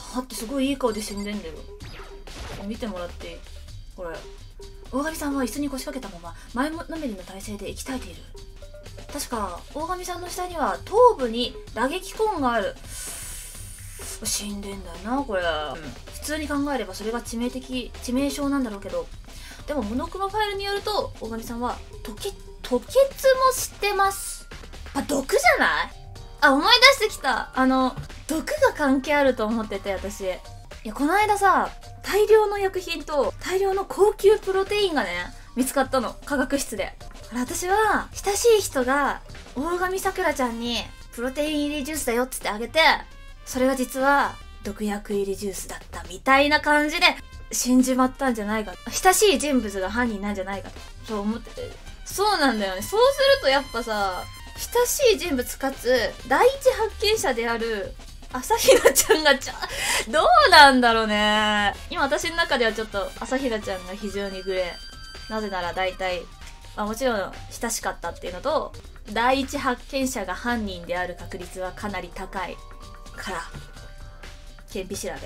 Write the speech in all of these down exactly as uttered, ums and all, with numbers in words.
はってすごいいい顔で死んでんだよ。見てもらっていい？これ大神さんは椅子に腰掛けたまま前のめりの体勢で息絶えている。確か大神さんの下には頭部に打撃痕がある。死んでんだよなこれ、うん、普通に考えればそれが致命的致命傷なんだろうけど、でもモノクロファイルによると大神さんは吐血吐血もしてます。あ、毒じゃない？あ、思い出してきた。あの毒が関係あると思ってて私。いやこの間さ、大量の薬品と大量の高級プロテインがね見つかったの、化学室で。私は親しい人が大神さくらちゃんにプロテイン入りジュースだよっつってあげて、それが実は毒薬入りジュースだったみたいな感じで死んじまったんじゃないか、親しい人物が犯人なんじゃないかとそう思ってて。そうなんだよね。そうするとやっぱさ、親しい人物かつ第一発見者である朝比奈ちゃんがちゃどうなんだろうね。今私の中ではちょっと朝比奈ちゃんが非常にグレー。なぜなら大体、まあ、もちろん親しかったっていうのと、第一発見者が犯人である確率はかなり高いから顕微調べ、うん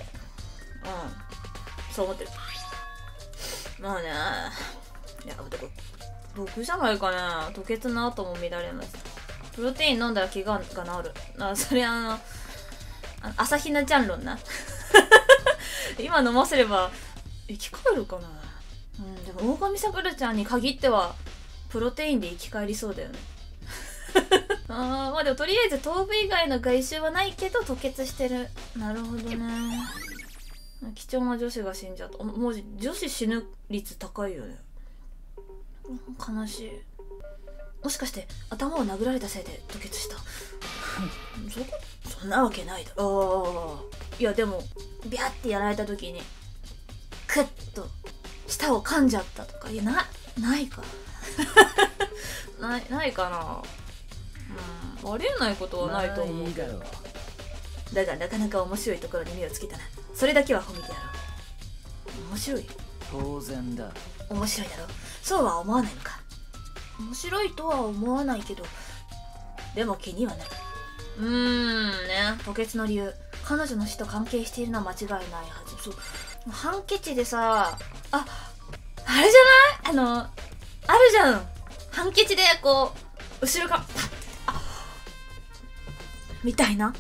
そう思ってる。まあね、いや毒毒じゃないかな。吐血の後も見られます。プロテイン飲んだら怪我が治る。あ、それあの朝比奈ちゃん論な今飲ませれば生き返るかな。うん、でも大神さくらちゃんに限ってはプロテインで生き返りそうだよねあー、まあでもとりあえず頭部以外の外傷はないけど吐血してる。なるほどね。貴重な女子が死んじゃった。もう女子死ぬ率高いよね。悲しい。もしかして頭を殴られたせいで吐血したそそんなわけないだろ。ああ、いやでもビャってやられた時にクッと舌を噛んじゃったとか、いやなないかないないかな。うん、ありえないことはないと思うけど、だがなかなか面白いところに目をつけたな。それだけは褒めてやろう。面白い？ 当然だ。 面白いだろ。そうは思わないのか？面白いとは思わないけど、でも気にはなる。うーんね、吐血の理由、彼女の死と関係しているのは間違いないはず。そう、ハンケチでさ、あ、あれじゃない？あのあるじゃん、ハンケチでこう後ろからパッて、あみたいな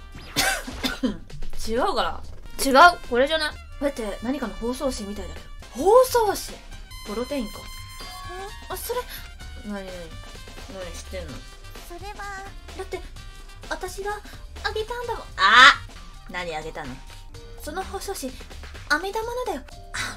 違うから、違う、これじゃない。だって何かの包装紙みたいだけど。包装紙？プロテインか。あ、それ何何何知ってんの？ それはだって私があげたんだもん。あ、何あげたの？その包装紙飴玉のだよ。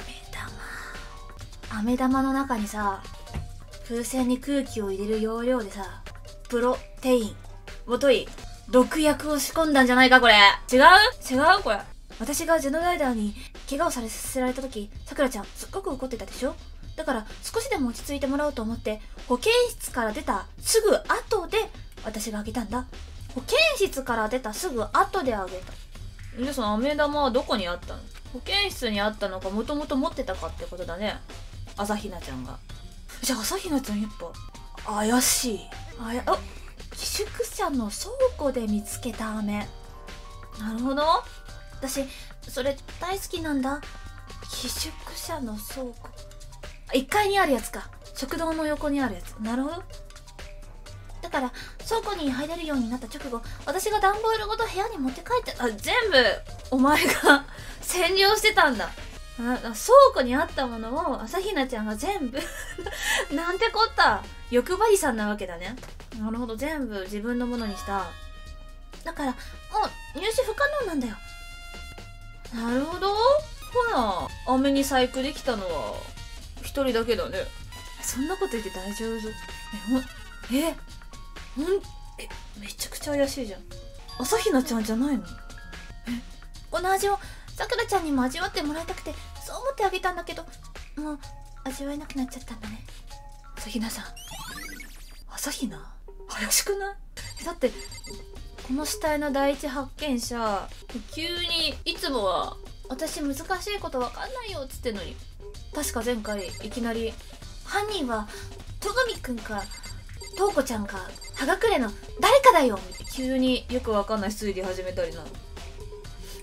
飴玉飴玉の中にさ、風船に空気を入れる要領でさ、プロテインもとい毒薬を仕込んだんじゃないかこれ。違う違うこれ。私がジェノライダーに怪我をさせられた時、さくらちゃんすっごく怒ってたでしょ。だから少しでも落ち着いてもらおうと思って保健室から出たすぐ後で私があげたんだ。保健室から出たすぐ後であげた。でその飴玉はどこにあったの？保健室にあったのか、もともと持ってたかってことだね、朝比奈ちゃんが。じゃあ朝比奈ちゃんやっぱ怪しい。あや、あ、寄宿舎の倉庫で見つけた飴。なるほど、私それ大好きなんだ。寄宿舎の倉庫、いっかいにあるやつか。食堂の横にあるやつ。なるほど。だから倉庫に入れるようになった直後、私が段ボールごと部屋に持って帰って、あ、全部お前が占領してたんだ。あ、倉庫にあったものを朝比奈ちゃんが全部なんてこった。欲張りさんなわけだね。なるほど、全部自分のものにした。だからもう入手不可能なんだよ。なるほど。ほら、飴に細工できたのは一人だけだね。そんなこと言って大丈夫？え、ほん、え、ほん、え、めちゃくちゃ怪しいじゃん。朝比奈ちゃんじゃないの？え、この味をさくらちゃんにも味わってもらいたくてそう思ってあげたんだけど、もう味わえなくなっちゃったんだね。朝比奈さん、朝比奈怪しくない？え、だってこの死体の第一発見者、急にいつもは私難しいことわかんないよっつってんのに、確か前回いきなり犯人は戸上くんか瞳子ちゃんか葉隠れの誰かだよって急によくわかんない推理始めたりな。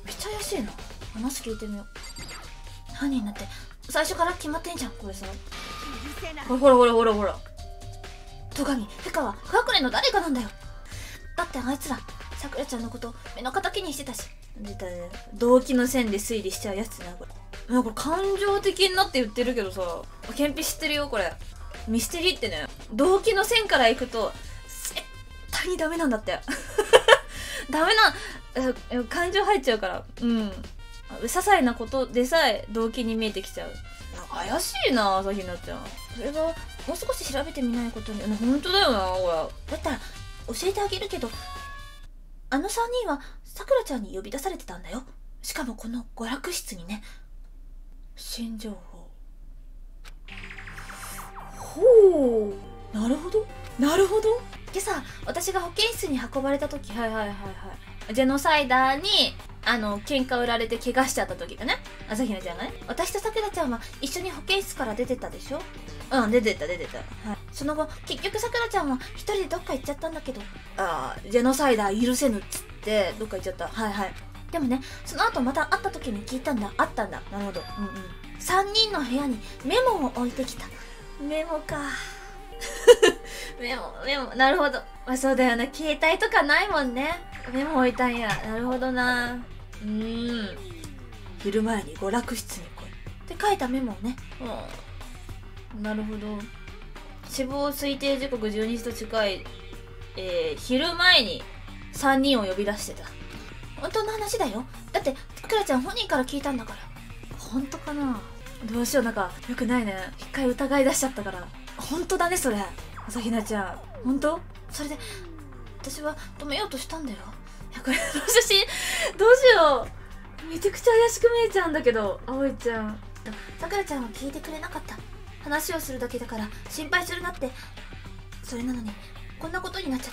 めっちゃ怪しいな。話聞いてみよう。犯人なんて最初から決まってんじゃんこれさ。ほらほらほらほらほら、戸上、ヘカは深くれの誰かなんだよ。だってあいつらさくらちゃんのこと目の敵にしてたし。出たね、動機の線で推理しちゃうやつな。これなんか感情的になって言ってるけどさ、ケンピ知ってるよこれ。ミステリーってね、動機の線から行くと絶対にダメなんだってダメな感情入っちゃうから。うん、些細なことでさえ動機に見えてきちゃう。怪しいな朝比奈ちゃん。それがもう少し調べてみないことに。本当だよなこれ。だったら教えてあげるけど、あのさんにんはさくらちゃんに呼び出されてたんだよ。しかもこの娯楽室にね。新情報。ほう、なるほどなるほど。今朝私が保健室に運ばれた時、はいはいはいはい、ジェノサイダーにあの喧嘩売られて怪我しちゃった時だね。朝比奈ちゃんがね、私とさくらちゃんは一緒に保健室から出てったでしょ。うん、出てった出てった、はい、その後結局さくらちゃんは一人でどっか行っちゃったんだけど、ああジェノサイダー許せぬっつってどっか行っちゃった。はいはい。でもね、その後また会った時に聞いたんだ。あったんだ。なるほど。うんうん。さんにんの部屋にメモを置いてきた。メモかメモメモ、なるほど。まあそうだよな、携帯とかないもんね。メモ置いたんや。なるほどな。うーん、昼前に娯楽室に来いって書いたメモをね。うん、なるほど。死亡推定時刻じゅうにじと近い、えー、昼前にさんにんを呼び出してた。本当の話だよ。だってさくらちゃん本人から聞いたんだから。本当かな。どうしよう、なんかよくないね。一回疑い出しちゃったから。本当だねそれ、朝比奈ちゃん。本当？それで私は止めようとしたんだよ。いやこれの写真どうしよう、めちゃくちゃ怪しく見えちゃうんだけど。葵ちゃん、さくらちゃんは聞いてくれなかった。話をするだけだから心配するなって。それなのにこんなことになっちゃって。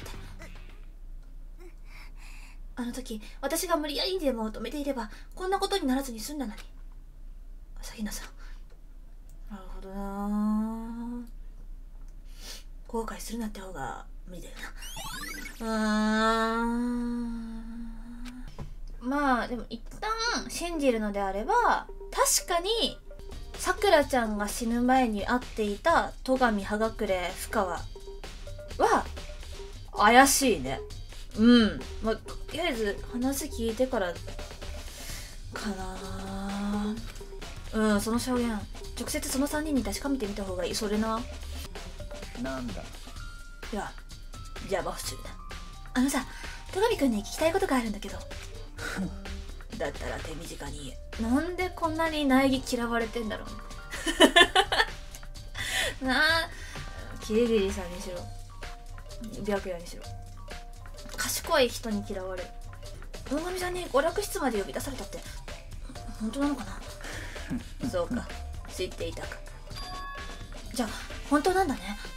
あの時私が無理やりにでも止めていればこんなことにならずに済んだのに。朝比奈さん、なるほどな。後悔するなって方が無理だよな。うーん、まあでも一旦信じるのであれば、確かにさくらちゃんが死ぬ前に会っていた戸上、葉隠れ、深川は怪しいね。うん、まあとりあえず話聞いてからかな。うん、その証言直接そのさんにんに確かめてみた方がいい。それな。 なんだ。 いや、邪魔をするな。あのさ、戸上くんに聞きたいことがあるんだけどだったら手短に言え。なんでこんなに苗木嫌われてんだろうなあ。キリギリさんにしろ白夜にしろ賢い人に嫌われる。大神さんに娯楽室まで呼び出されたって本当なのかなそうか、知っていたか。じゃあ本当なんだね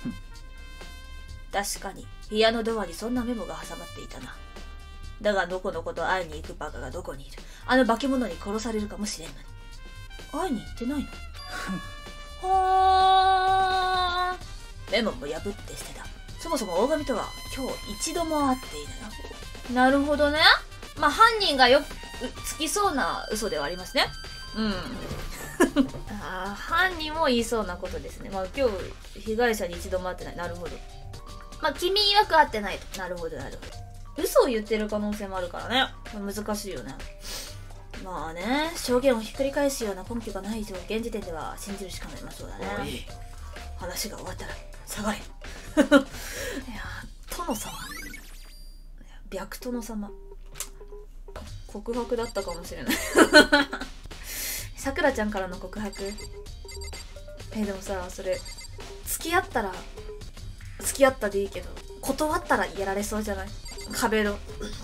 確かに部屋のドアにそんなメモが挟まっていたな。だがどこの子と会いに行くバカがどこにいる。あの化け物に殺されるかもしれんのに会いに行ってないのはー。メモも破って捨てた。そもそも大神とは今日一度も会っていないよ。なるほどね。まあ犯人がよくつきそうな嘘ではありますね。うんあ、犯人も言いそうなことですね。まあ今日被害者に一度も会ってない。なるほど。まあ君曰く会ってないと。なるほどなるほど。嘘を言ってる可能性もあるからね。難しいよね。まあね、証言をひっくり返すような根拠がない以上、現時点では信じるしかない。まあそうだね。話が終わったら下がれいや、殿様、白殿様、告白だったかもしれないさくらちゃんからの告白。えでもさ、それ付き合ったら付き合ったでいいけど、断ったらやられそうじゃない？壁の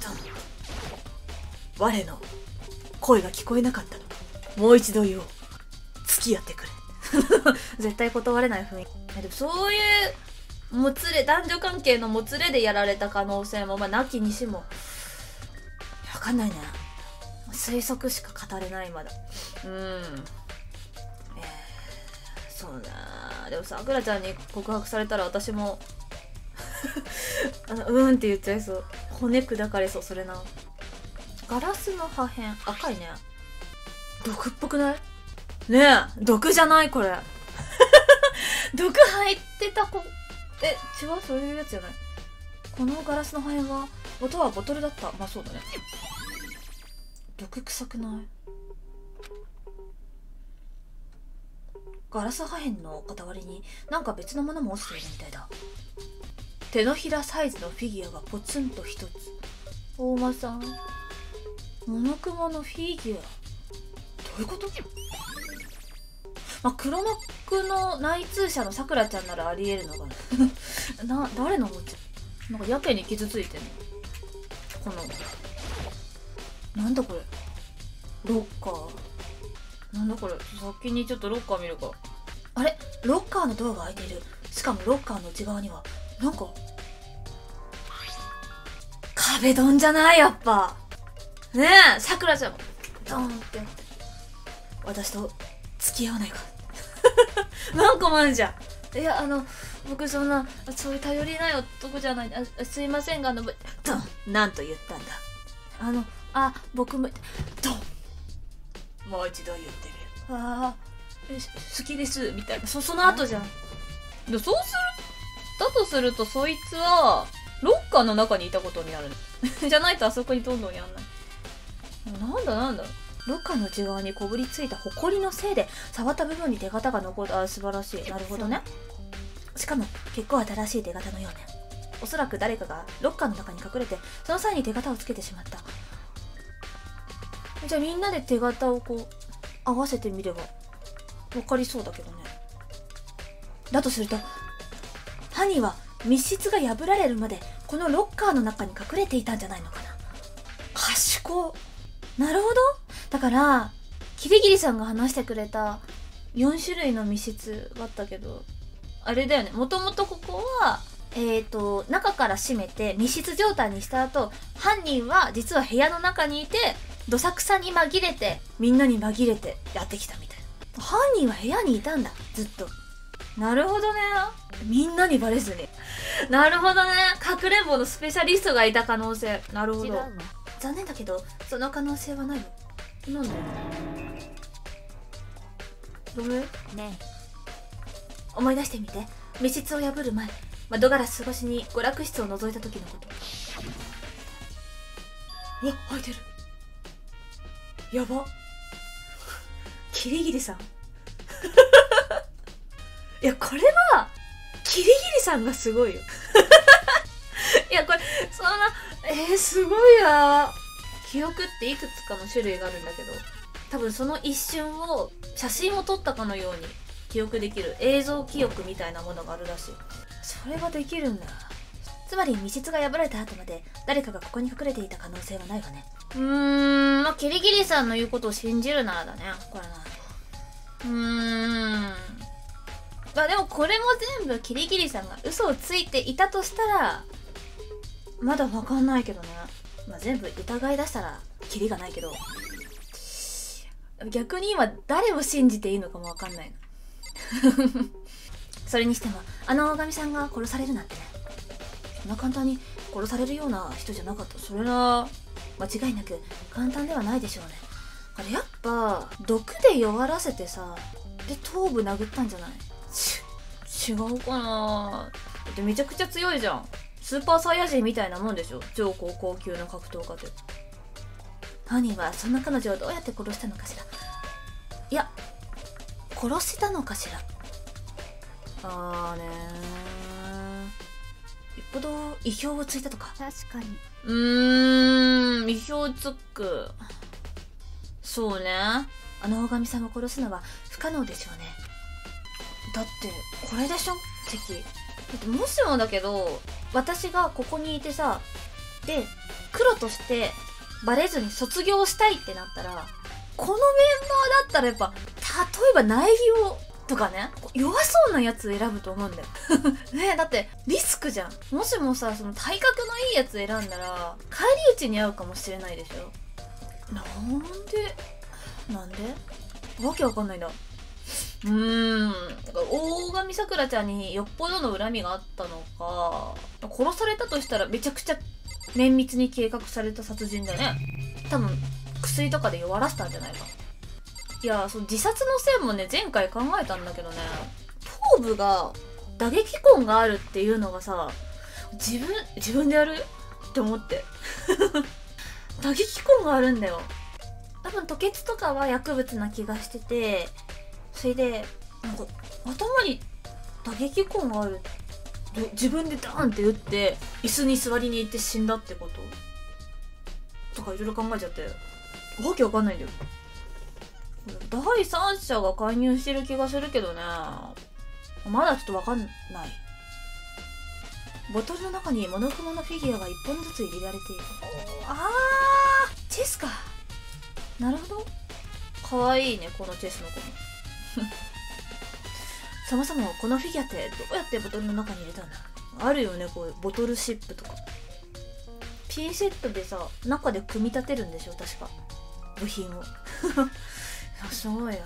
我の声が聞こえなかったのか、もう一度言おう、付き合ってくれ絶対断れない雰囲気。でもそういうもつれ、男女関係のもつれでやられた可能性もまあなきにしも分かんないね。推測しか語れないまだ。うん、えー、そうだ。でもさくらちゃんに告白されたら私もあのうーんって言っちゃいそう。骨砕かれそう。それな。 ガラスの破片。赤いね。毒っぽくない？ねえ、毒じゃないこれ。毒入ってた子。え、違う？そういうやつじゃない。このガラスの破片は、元はボトルだった。まあそうだね。毒臭くない？ガラス破片の傍りになんか別のものも落ちているみたいだ。手のひらサイズのフィギュアがポツンと一つ。大間さん、モノクマのフィギュア。どういうこと？まあ、黒幕の内通者のさくらちゃんならありえるのかな。な、誰のおもちゃ？なんかやけに傷ついてんの。この、なんだこれ。ロッカー。なんだこれ。先にちょっとロッカー見るか。あれ？ロッカーのドアが開いている。しかもロッカーの内側には、なんか、壁ドンじゃないやっぱ。ねえ、さくらちゃんも、ドーンってやって。私と付き合わないか。なんかもあるじゃん。いや、あの、僕そんな、そういう頼りない男じゃない。あ、すいませんが、あの、ドン！なんと言ったんだ。あの、あ、僕も、ドン！もう一度言ってみる。ああ、好きです、みたいな。そ、その後じゃん。で、そうする、だとすると、そいつは、ロッカーの中にいたことになる。じゃないとあそこにどんどんやんない。なんだなんだ。ロッカーの内側にこぶりついたホコリのせいで触った部分に手形が残った。あ、素晴らしい。なるほどね。しかも結構新しい手形のようね。おそらく誰かがロッカーの中に隠れてその際に手形をつけてしまった。じゃあみんなで手形をこう合わせてみれば分かりそうだけどね。だとすると犯人は密室が破られるまでこのロッカーの中に隠れていたんじゃないのかな。賢い。なるほど。だからキリギリさんが話してくれたよん種類の密室があったけど、あれだよね。もともとここはえーと中から閉めて密室状態にした後、犯人は実は部屋の中にいてどさくさに紛れてみんなに紛れてやってきたみたいな。犯人は部屋にいたんだずっと。なるほどね。みんなにバレずに。なるほどね。かくれんぼのスペシャリストがいた可能性。なるほど。残念だけどその可能性はないの。なんで？どれ？ねえ、思い出してみて。密室を破る前、窓ガラス越しに娯楽室を覗いた時のこと。うわ、開いてる。やば。キリギリさん。いや、これはキリギリさんがすごいよ。いや、これそんな、えー、すごいな。記憶っていくつかの種類があるんだけど、多分その一瞬を写真を撮ったかのように記憶できる映像記憶みたいなものがあるらしい。それができるんだ。つまり密室が破られた後まで誰かがここに隠れていた可能性はないわね。うーん、まあ、キリギリさんの言うことを信じるならだね、これな。うーん、まあでもこれも全部キリギリさんが嘘をついていたとしたらまだわかんないけどね。まあ全部疑い出したらキリがないけど、逆に今誰を信じていいのかもわかんないの。それにしてもあの大神さんが殺されるなんてね、そんな簡単に殺されるような人じゃなかった。それは間違いなく簡単ではないでしょうね。あれやっぱ毒で弱らせてさ、で頭部殴ったんじゃない？ち違うかな。だってめちゃくちゃ強いじゃん。スーパーサイヤ人みたいなもんでしょ、超高校級の格闘家って。犯人はそんな彼女をどうやって殺したのかしら。いや、殺したのかしら。あーねー、よっぽど意表をついたとか。 確かに。 うーん、意表つく。そうね。あの大神さんを殺すのは不可能でしょうね。だってこれでしょ敵。だってもしもだけど私がここにいてさ、で黒としてバレずに卒業したいってなったら、このメンバーだったらやっぱ例えば苗木をとかね、弱そうなやつ選ぶと思うんだよ。ねえ、だってリスクじゃん。もしもさ、その体格のいいやつ選んだら返り討ちに遭うかもしれないでしょ。なんでなんでわけわかんないな。うーん、大神さくらちゃんによっぽどの恨みがあったのか、殺されたとしたらめちゃくちゃ綿密に計画された殺人でね、多分薬とかで弱らせたんじゃないか。いや、その自殺の線もね、前回考えたんだけどね、頭部が打撃痕があるっていうのがさ、自分自分でやるって思って打撃痕があるんだよ。多分吐血とかは薬物な気がしてて、それでなんか頭に打撃痕がある、自分でダーンって打って椅子に座りに行って死んだってこととかいろいろ考えちゃって、わけわかんないんだよ。第三者が介入してる気がするけどね、まだちょっとわかんない。ボトルの中にモノクロのフィギュアがいっぽんずつ入れられている。あー、チェスか。なるほど。かわいいね、このチェスの子もそもそもこのフィギュアってどうやってボトルの中に入れたんだ。あるよね、こういうボトルシップとか。ピンセットでさ、中で組み立てるんでしょ、確か部品をすごいや。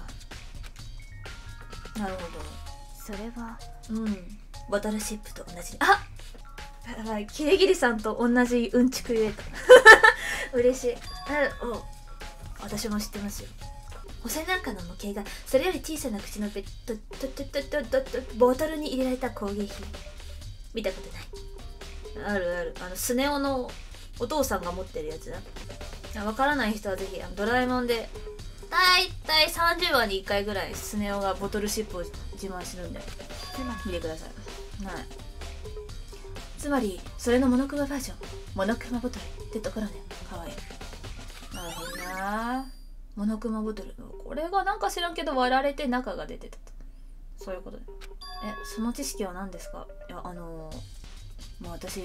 なるほど。 それはうんボトルシップと同じ。あっ、やばい、キレギリさんと同じうんちく言えた嬉しい。あお私も知ってますよ。補正なんかの模型がそれより小さな口のペットトトトトトトボトルに入れられた工芸品見たことない。あるある、あのスネ夫のお父さんが持ってるやつだ。わからない人はぜひあのドラえもんでだいたいさんじゅうわにいっかいぐらいスネ夫がボトルシップを自慢するんで見てください。はい、つまりそれのモノクロバージョン、モノクロボトルってところね。かわいい。なるほどな。モノクロボトル、これがなんか知らんけど割られて中が出てた。そういうことで。え、その知識は何ですか。いや、あのー、まあ私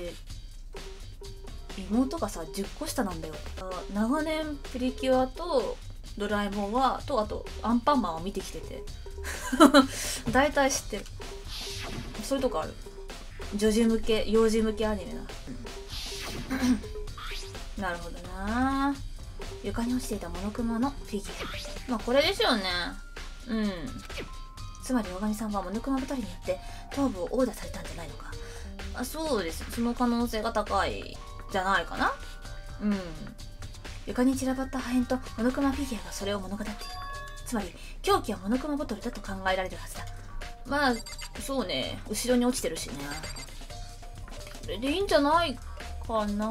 妹がさじゅっこ下なんだよ。長年プリキュアとドラえもんはと、あとアンパンマンを見てきてて大体知ってる。そういうとこある。女児向け、幼児向けアニメななるほどな。床に落ちていたモノクロのフィギュア、まあこれでしょうね。うん、つまり大神さんはモノクロボトルによって頭部を殴打されたんじゃないのか。あ、そうです。その可能性が高いじゃないかな。うん、床に散らばった破片とモノクロフィギュアがそれを物語っている。つまり凶器はモノクロボトルだと考えられるはずだ。まあそうね、後ろに落ちてるしね。これでいいんじゃないかな。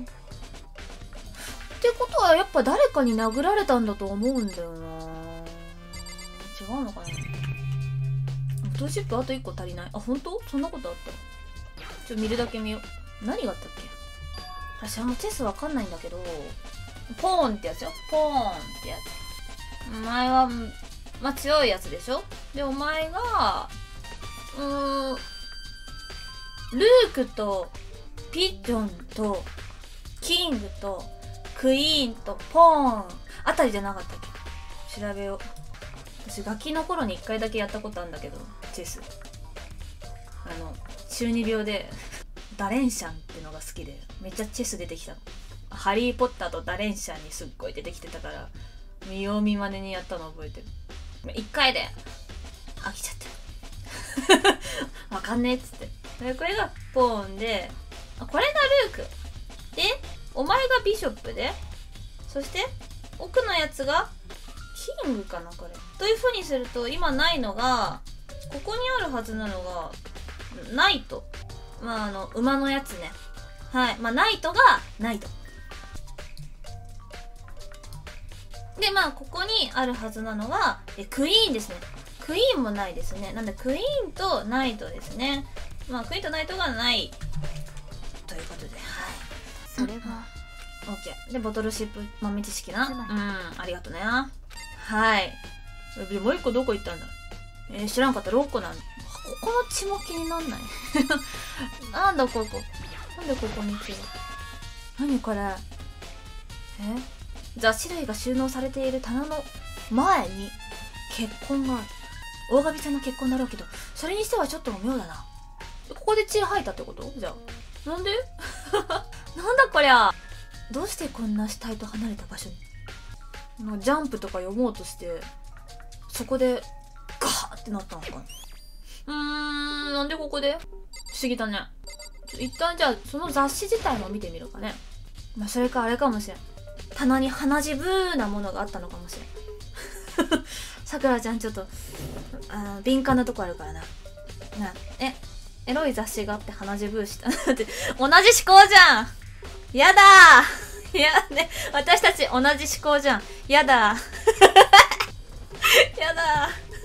ってことはやっぱ誰かに殴られたんだと思うんだよな。違うのかな。ボトルシップあといっこ足りない。あ、本当？そんなことあった。ちょっと見るだけ見よう。何があったっけ。私あんまチェスわかんないんだけど、ポーンってやつよ。ポーンってやつ。お前はまあ強いやつでしょ。でお前がうーんルークとピッジョンとキングとクイーンとポーンあたりじゃなかったっけ。調べよう。私ガキの頃にいっかいだけやったことあるんだけど、チェス。あの中二病でダレンシャンってのが好きでめっちゃチェス出てきたの。ハリーポッターとダレンシャンにすっごい出てきてたから見よう見まねにやったの覚えてる。いっかいで飽きちゃったわかんねえっつって。でこれがポーンで、あ、これがルークで、お前がビショップで、そして奥のやつがキングかなこれという風にすると、今ないのがここにあるはずなのがナイト、まああの馬のやつね。はい、まあナイトがナイトで、まあここにあるはずなのがえクイーンですね。クイーンもないですね。なんでクイーンとナイトですね。まあクイーンとナイトがないということで、はい、 それは OK で、ボトルシップ豆知識な。うん、ありがとうね。はい。でもう一個どこ行ったんだ。えー、知らんかった。ろっこなんだ。ここの血も気になんないなんだここ、なんでここに血が。何これ。え雑誌類が収納されている棚の前に血痕がある。大神さんの血痕だろうけど、それにしてはちょっと妙だな。ここで血吐いたってこと。じゃあなんでなんだこりゃ。どうしてこんな死体と離れた場所にジャンプとか読もうとしてそこでガーってなったのかな。うーん、なんでここで。不思議だね。 一旦じゃあその雑誌自体も見てみるかね。まあそれかあれかもしれん、棚に鼻血ブーなものがあったのかもしれん。さくらちゃんちょっとあの敏感なとこあるからな。なえエロい雑誌があって鼻血ブーしたって同じ思考じゃん。やだー。いやね、私たち同じ思考じゃん。やだやだ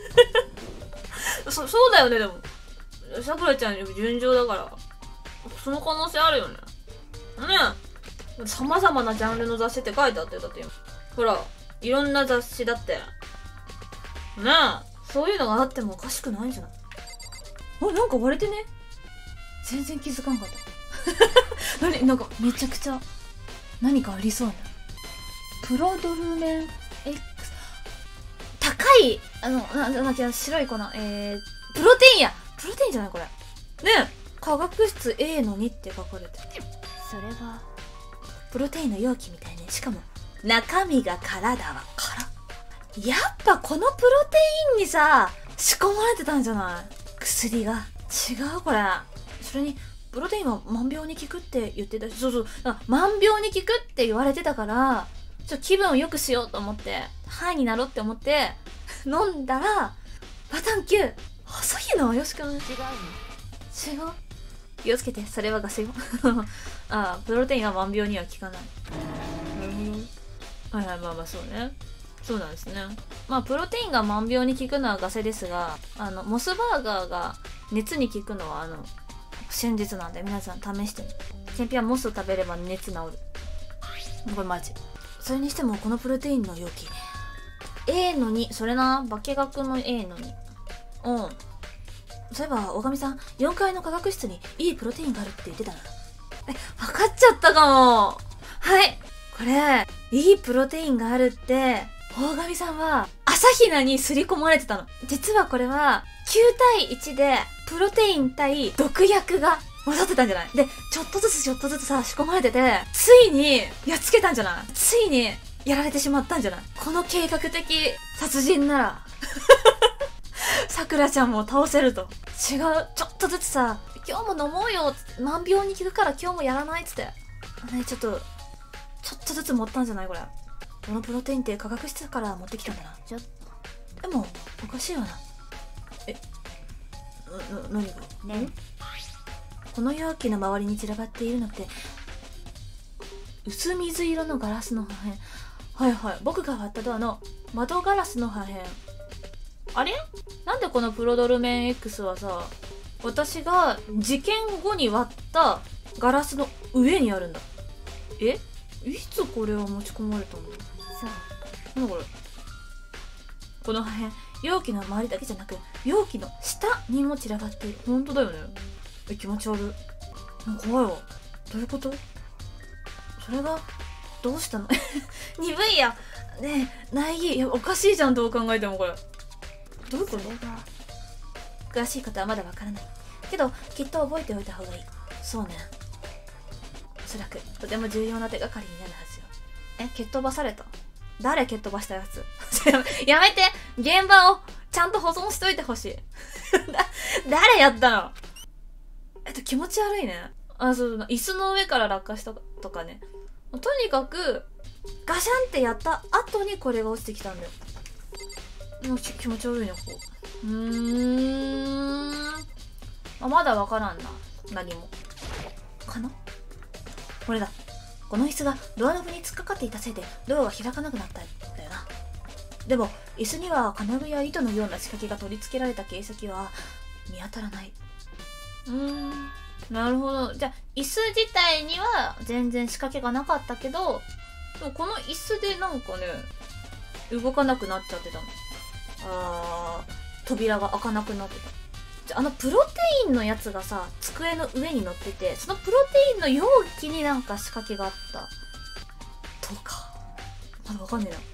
そそうだよね。でもさくらちゃんより順調だからその可能性あるよね。ねえ、さまざまなジャンルの雑誌って書いてあってだって今ほらいろんな雑誌だってねえ、そういうのがあってもおかしくないんじゃない。あ、なんか割れてね。全然気づかんかった何なんかめちゃくちゃ何かありそうな。プロドルメン X 高いあのななんだっけ白い粉えー、プロテインやプロテインじゃないこれねえ、化学室 A のにって書かれてる。 それはプロテインの容器みたいね。しかも中身が空だわ。空やっぱこのプロテインにさ仕込まれてたんじゃない。薬が違うこれ。それにプロテインは万病に効くって言ってたし、そうそう万病に効くって言われてたからちょっと気分を良くしようと思ってハイになろうって思って飲んだらパターンきゅう細いのはよしくない。違う違う気をつけて、それはガセよああプロテインは万病には効かない。なるほど。はいはい、まあまあそうね、そうなんですね。まあプロテインが万病に効くのはガセですが、あのモスバーガーが熱に効くのはあの真実なんで皆さん試してみて。ケンピはモス食べれば熱治る。これマジ。それにしてもこのプロテインの容器 エー のにそれな化学の エー のにうんそういえば大神さんよんかいの化学室にいいプロテインがあるって言ってたな。え分かっちゃったかも。はいこれいいプロテインがあるって大神さんは朝比奈に刷り込まれてたの。実はこれはきゅうたいいちでプロテイン対毒薬が混ざってたんじゃない。でちょっとずつちょっとずつさ仕込まれててついにやっつけたんじゃない。ついにやられてしまったんじゃない。この計画的殺人ならさくらちゃんも倒せると。違うちょっとずつさ今日も飲もうよっつって万病に効くから今日もやらないっつってねちょっとちょっとずつ持ったんじゃないこれ。このプロテインって化学室から持ってきたんだな。 ちょっでもおかしいよな。えなな何がねこの容器の周りに散らばっているのって薄水色のガラスの破片。はいはい、僕が割ったドアの窓ガラスの破片。あれなんでこのプロドルメン X はさ私が事件後に割ったガラスの上にあるんだ。えいつこれは持ち込まれたんだ。 そうなんだこれ。この破片容器の周りだけじゃなく容器の下にも散らばっている。ほんとだよね。え気持ち悪い。怖いわ。どういうこと。それがどうしたの鈍いやねえ苗木いやおかしいじゃんどう考えてもこれ。どういうこと。 それが詳しいことはまだわからないけどきっと覚えておいた方がいい。そうね、おそらくとても重要な手がかりになるはずよ。え蹴っ飛ばされた。誰蹴っ飛ばしたやつやめて現場をちゃんと保存しといてほしい誰やったの。えっと気持ち悪いね。あそう椅子の上から落下したとかね。とにかくガシャンってやった後にこれが落ちてきたんだよ。もう気持ち悪いねこう。うーん、まあ、まだわからんな何もかな。これだ。この椅子がドアノブに突っかかっていたせいでドアが開かなくなったんだよな。でも椅子には金具や糸のような仕掛けが取り付けられた形跡は見当たらない。うーんなるほど。じゃあ椅子自体には全然仕掛けがなかったけどでもこの椅子でなんかね動かなくなっちゃってたの。あー扉が開かなくなってた。じゃああのプロテインのやつがさ机の上に乗っててそのプロテインの容器になんか仕掛けがあったとかまだわかんねえ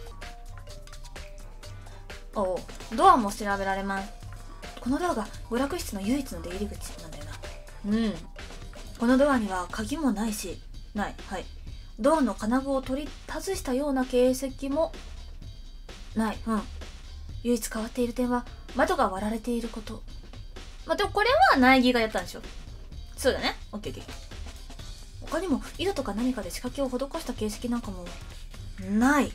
な。おうドアも調べられます。このドアが娯楽室の唯一の出入り口なんだよな。うんこのドアには鍵もないしないはいドアの金具を取り外したような形跡もない。うん唯一変わっている点は窓が割られていること。まあ、でもこれは苗木がやったんでしょ。 そうだね。オッケーオッケー。他にも井戸とか何かで仕掛けを施した形跡なんかもない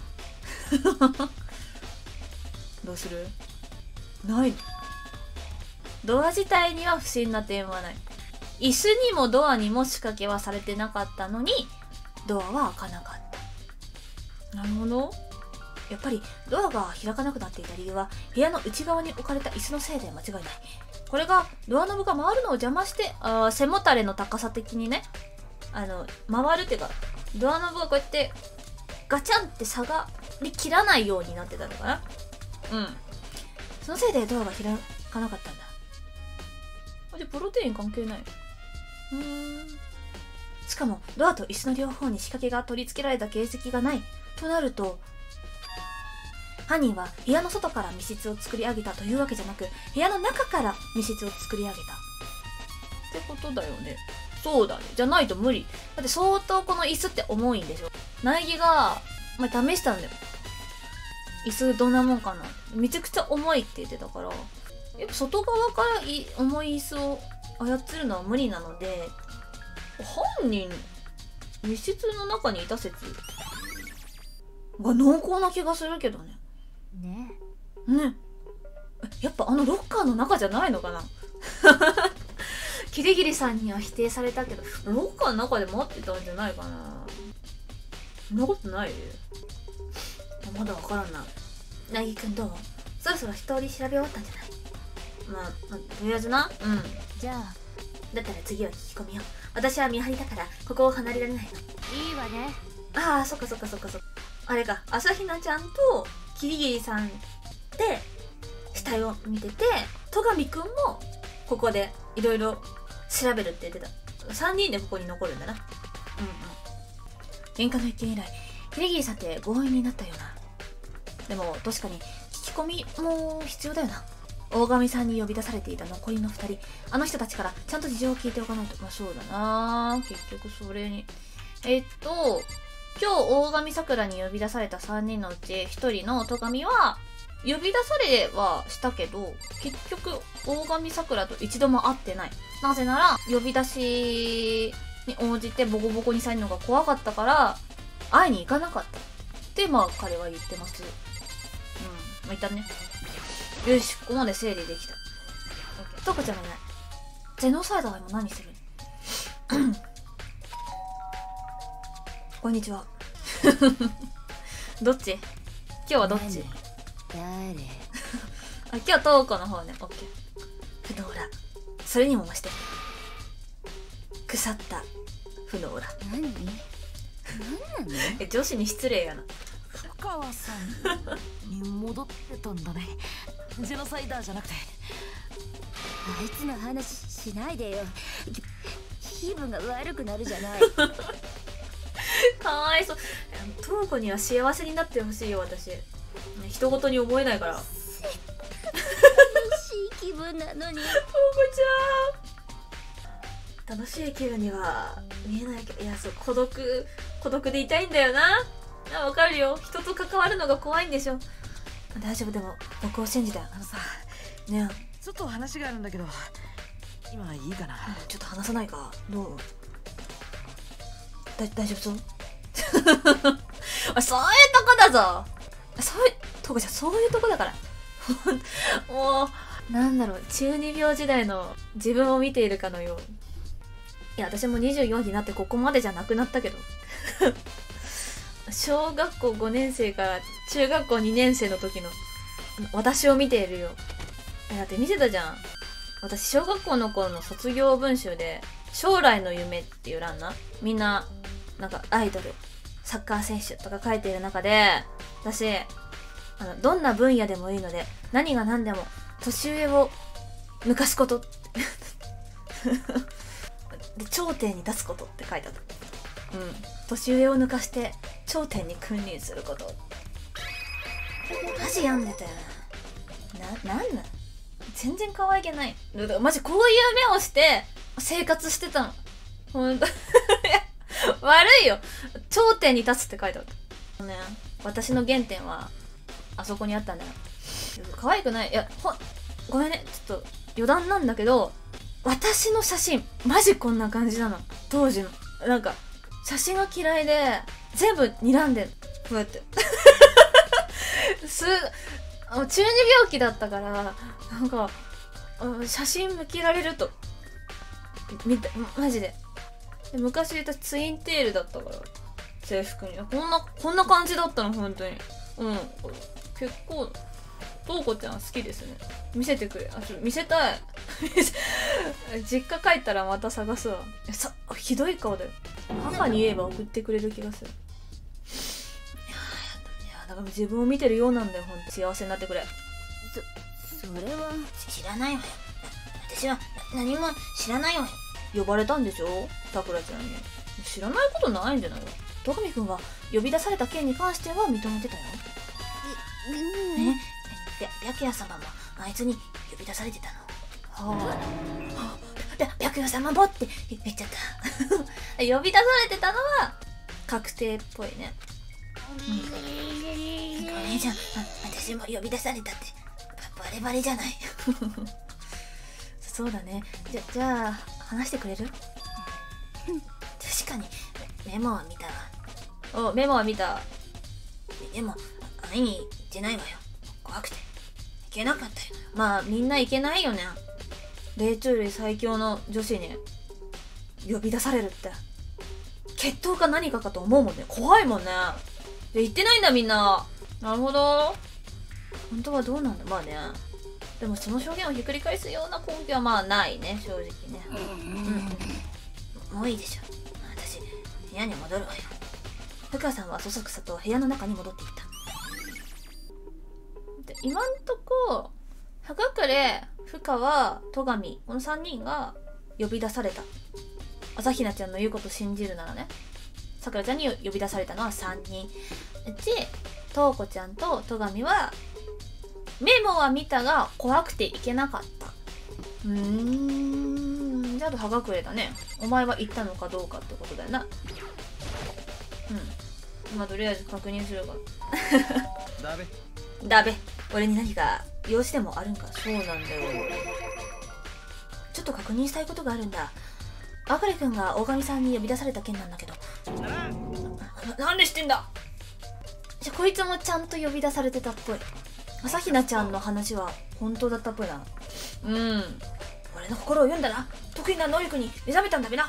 どうする？ないの？ドア自体には不審な点はない。椅子にもドアにも仕掛けはされてなかったのにドアは開かなかった。なるほど。やっぱりドアが開かなくなっていた理由は部屋の内側に置かれた椅子のせいで間違いない。これがドアノブが回るのを邪魔して、あ背もたれの高さ的にね、あの回るっていうかドアノブがこうやってガチャンって下がり切らないようになってたのかな。うん。そのせいでドアが開かなかったんだ。あ、じゃあプロテイン関係ない。うーん。しかもドアと椅子の両方に仕掛けが取り付けられた形跡がないとなると、犯人は部屋の外から密室を作り上げたというわけじゃなく、部屋の中から密室を作り上げたってことだよね。そうだね。じゃないと無理。だって相当この椅子って重いんでしょ。苗木が、まあ、試したんだよ。椅子どんなもんかな。めちゃくちゃ重いって言ってたから、やっぱ外側からい重い椅子を操るのは無理なので、犯人密室の中にいた説が濃厚な気がするけどね。 ねね。やっぱあのロッカーの中じゃないのかなキリギリさんには否定されたけど、ロッカーの中で待ってたんじゃないかな。そんなことない？まだわからんな。なぎくんどう？そろそろ一人調べ終わったんじゃない？まあ、まあ、とりあえずな。うん。 じゃあだったら次は聞き込みよ。私は見張りだからここを離れられないの。 いいわね。 ああ、そっかそっかそっかそっか。あれか、朝比奈ちゃんとキリギリさんで死体を見てて、戸上くんもここでいろいろ調べるって言ってた。さんにんでここに残るんだな。うんうん。喧嘩の一件以来、キリギリさんって強引になったよな。でも確かに聞き込みも必要だよな。大神さんに呼び出されていた残りのふたり、あの人たちからちゃんと事情を聞いておかないと。まあそうだな、結局それにえっと今日大神桜に呼び出されたさんにんのうちひとりの戸上は呼び出されはしたけど、結局大神桜と一度も会ってない。なぜなら呼び出しに応じてボコボコにされるのが怖かったから会いに行かなかったってまあ彼は言ってます。うん、まあいたね。よし、ここまで整理できた。トコちゃんがいない。ゼノサイダーは今何してるこんにちはどっち？今日はどっち？ 誰？ あ、今日はトウコの方ね。オッケー。フノーラ。それにも増して腐ったフノーラ。 何？何なの？ え、女子に失礼やな。 深川さんに戻ってたんだね。ジェノサイダーじゃなくて。 あいつの話しないでよ。気分が悪くなるじゃない。 かわいそう。トウコには幸せになってほしいよ、私。人事に思えないから。 楽しい気分なのに。 トウコちゃん。楽しい気分には見えないけど、いや、そう、孤独、孤独でいたいんだよな。あ、わかるよ。人と関わるのが怖いんでしょ。大丈夫、でも僕を信じたよ。 あのさ、 ねちょっと話があるんだけど、今いいかな？ ちょっと話さないか。どう？だ大丈夫そうあ、そういうとこだぞ。そういうとこじゃ、そういうとこだからもうなんだろう、中二病時代の自分を見ているかのよう。いや、私もにじゅうよんになってここまでじゃなくなったけど小学校ごねん生から中学校にねん生の時の私を見ているよ。だって見てたじゃん。私小学校の頃の卒業文集で将来の夢っていう欄な、みんななんかアイドル、サッカー選手とか書いている中で、私あのどんな分野でもいいので何が何でも年上を抜かすことで頂点に立つことって書いてあった。うん、年上を抜かして頂点に君臨すること。マジ病んでたよな。な、なんなん、全然可愛げない。マジこういう目をして生活してたの。ほんと悪いよ。頂点に立つって書いてあった。ね、私の原点はあそこにあったんだよ。可愛くない。いや、ほごめんね、ちょっと余談なんだけど、 私の写真マジこんな感じなの。当時のなんか写真が嫌いで全部睨んでる、こうやってす中二病気だったから、なんか写真向けられると見たマジで。で昔私ツインテールだったから制服にこんなこんな感じだったの本当に。うん、結構とうこちゃん好きですね。見せてくれ。あ、ちょっと見せたい実家帰ったらまた探すわ。さひどい顔だよ。母に言えば送ってくれる気がする。いやー、だから自分を見てるようなんだよ。ほんと幸せになってくれ。 そそれは知らないわよ。私は何も知らないわよ。呼ばれたんでしょ、さくらちゃんに。知らないことないんじゃないの。戸上くんは呼び出された件に関しては認めてたよ。 うんね、白夜様もあいつに呼び出されてたの。はあ、白夜様ぼって言っちゃった呼び出されてたのは確定っぽいね。うん、お姉ちゃん、私も呼び出されたってバレバレじゃないそうだね。じゃじゃあ話してくれる？確かにメモは見たわ。お、メモは見た。でも会いに行ってないわよ。怖くて行けなかったよ。まあみんな行けないよね。霊長類最強の女子に呼び出されるって決闘か何かかと思うもんね。怖いもんね。で行ってないんだみんな。なるほど。本当はどうなんだ。まあね、でもその証言をひっくり返すような根拠はまあないね、正直ね。うん、もういいでしょ。私部屋に戻るわよ。深川さんはそそくさと部屋の中に戻っていった。で今んとこ葉隠れ、深川、戸上、このさんにんが呼び出された。朝比奈ちゃんの言うこと信じるならね。さくらちゃんに呼び出されたのはさんにん。うちとうこちゃんと戸上はメモは見たが怖くていけなかった。うーん、じゃあ葉隠れだね。お前は行ったのかどうかってことだよな。うん、今とりあえず確認するがだべだべ、俺に何か用事でもあるんか。そうなんだよ。ちょっと確認したいことがあるんだ。あかりくんが大神さんに呼び出された件なんだけど。な、なんで知ってんだ。じゃこいつもちゃんと呼び出されてたっぽい。朝比奈ちゃんの話は本当だったっぽいな。うん、俺の心を読んだら得意な能力に目覚めたんだべな。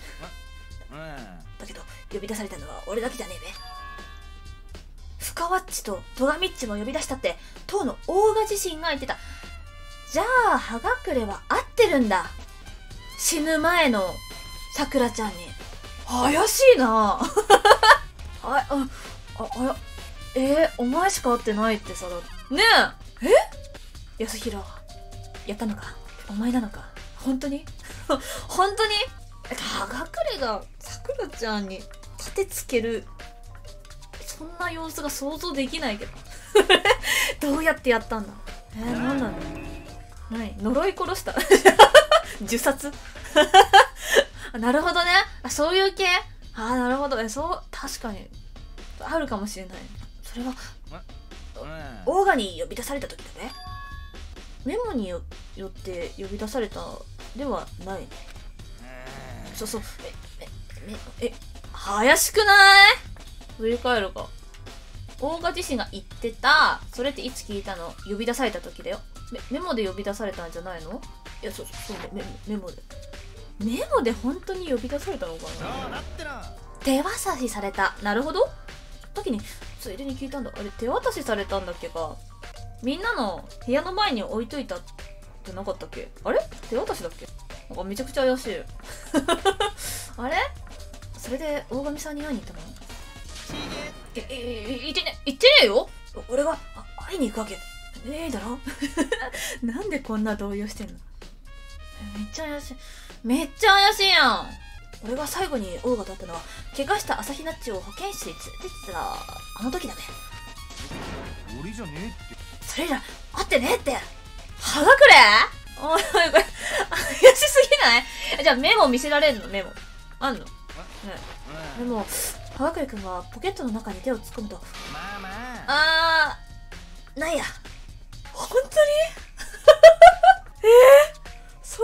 だけど呼び出されたのは俺だけじゃねえべ。深ワッチと戸上っちも呼び出したって当の大賀自身が言ってた。じゃあ葉隠れは合ってるんだ。死ぬ前のさくらちゃんに。怪しいなああああえー、お前しか会ってないってさ。ねえ、え安平やったのか。お前なのか。本当に本当に葉隠れがさくらちゃんに立てつけるそんな様子が想像できないけどどうやってやったんだ。えー、なんなんだ。何呪い殺した自殺なるほどね。あ、そういう系。あー、なるほど。え、そう確かにあるかもしれない。それはオーガに呼び出された時だべ。メモによって呼び出されたではない。そうそう。えええ怪しくない？振り返るか。大賀自身が言ってた。それっていつ聞いたの？呼び出された時だよ。メ, メモで呼び出されたんじゃないの？いや、そうそうメ, メモでメモで本当に呼び出されたのかな。手渡しされた。なるほど。時についでに聞いたんだ。あれ手渡しされたんだっけか。みんなの部屋の前に置いといたってなかったっけ。あれ手渡しだっけ。なんかめちゃくちゃ怪しいあれそれで大神さんに会いに行ったの？え、え、言ってね、言ってねえよ。俺が会いに行くわけねえだろなんでこんな動揺してんの。めっちゃ怪しい。めっちゃ怪しいやん。俺が最後に王が立ったのは怪我した朝比奈っちを保健室に連れてってたあの時だね。 俺じゃねえって。 それ以来会ってねえって。葉隠れおいおいこれ怪しすぎない？じゃあメモ見せられんの？メモあんの？ねでも葉隠れくんはポケットの中に手を突っ込むとまあまああーないや。本当にえー、そんなこ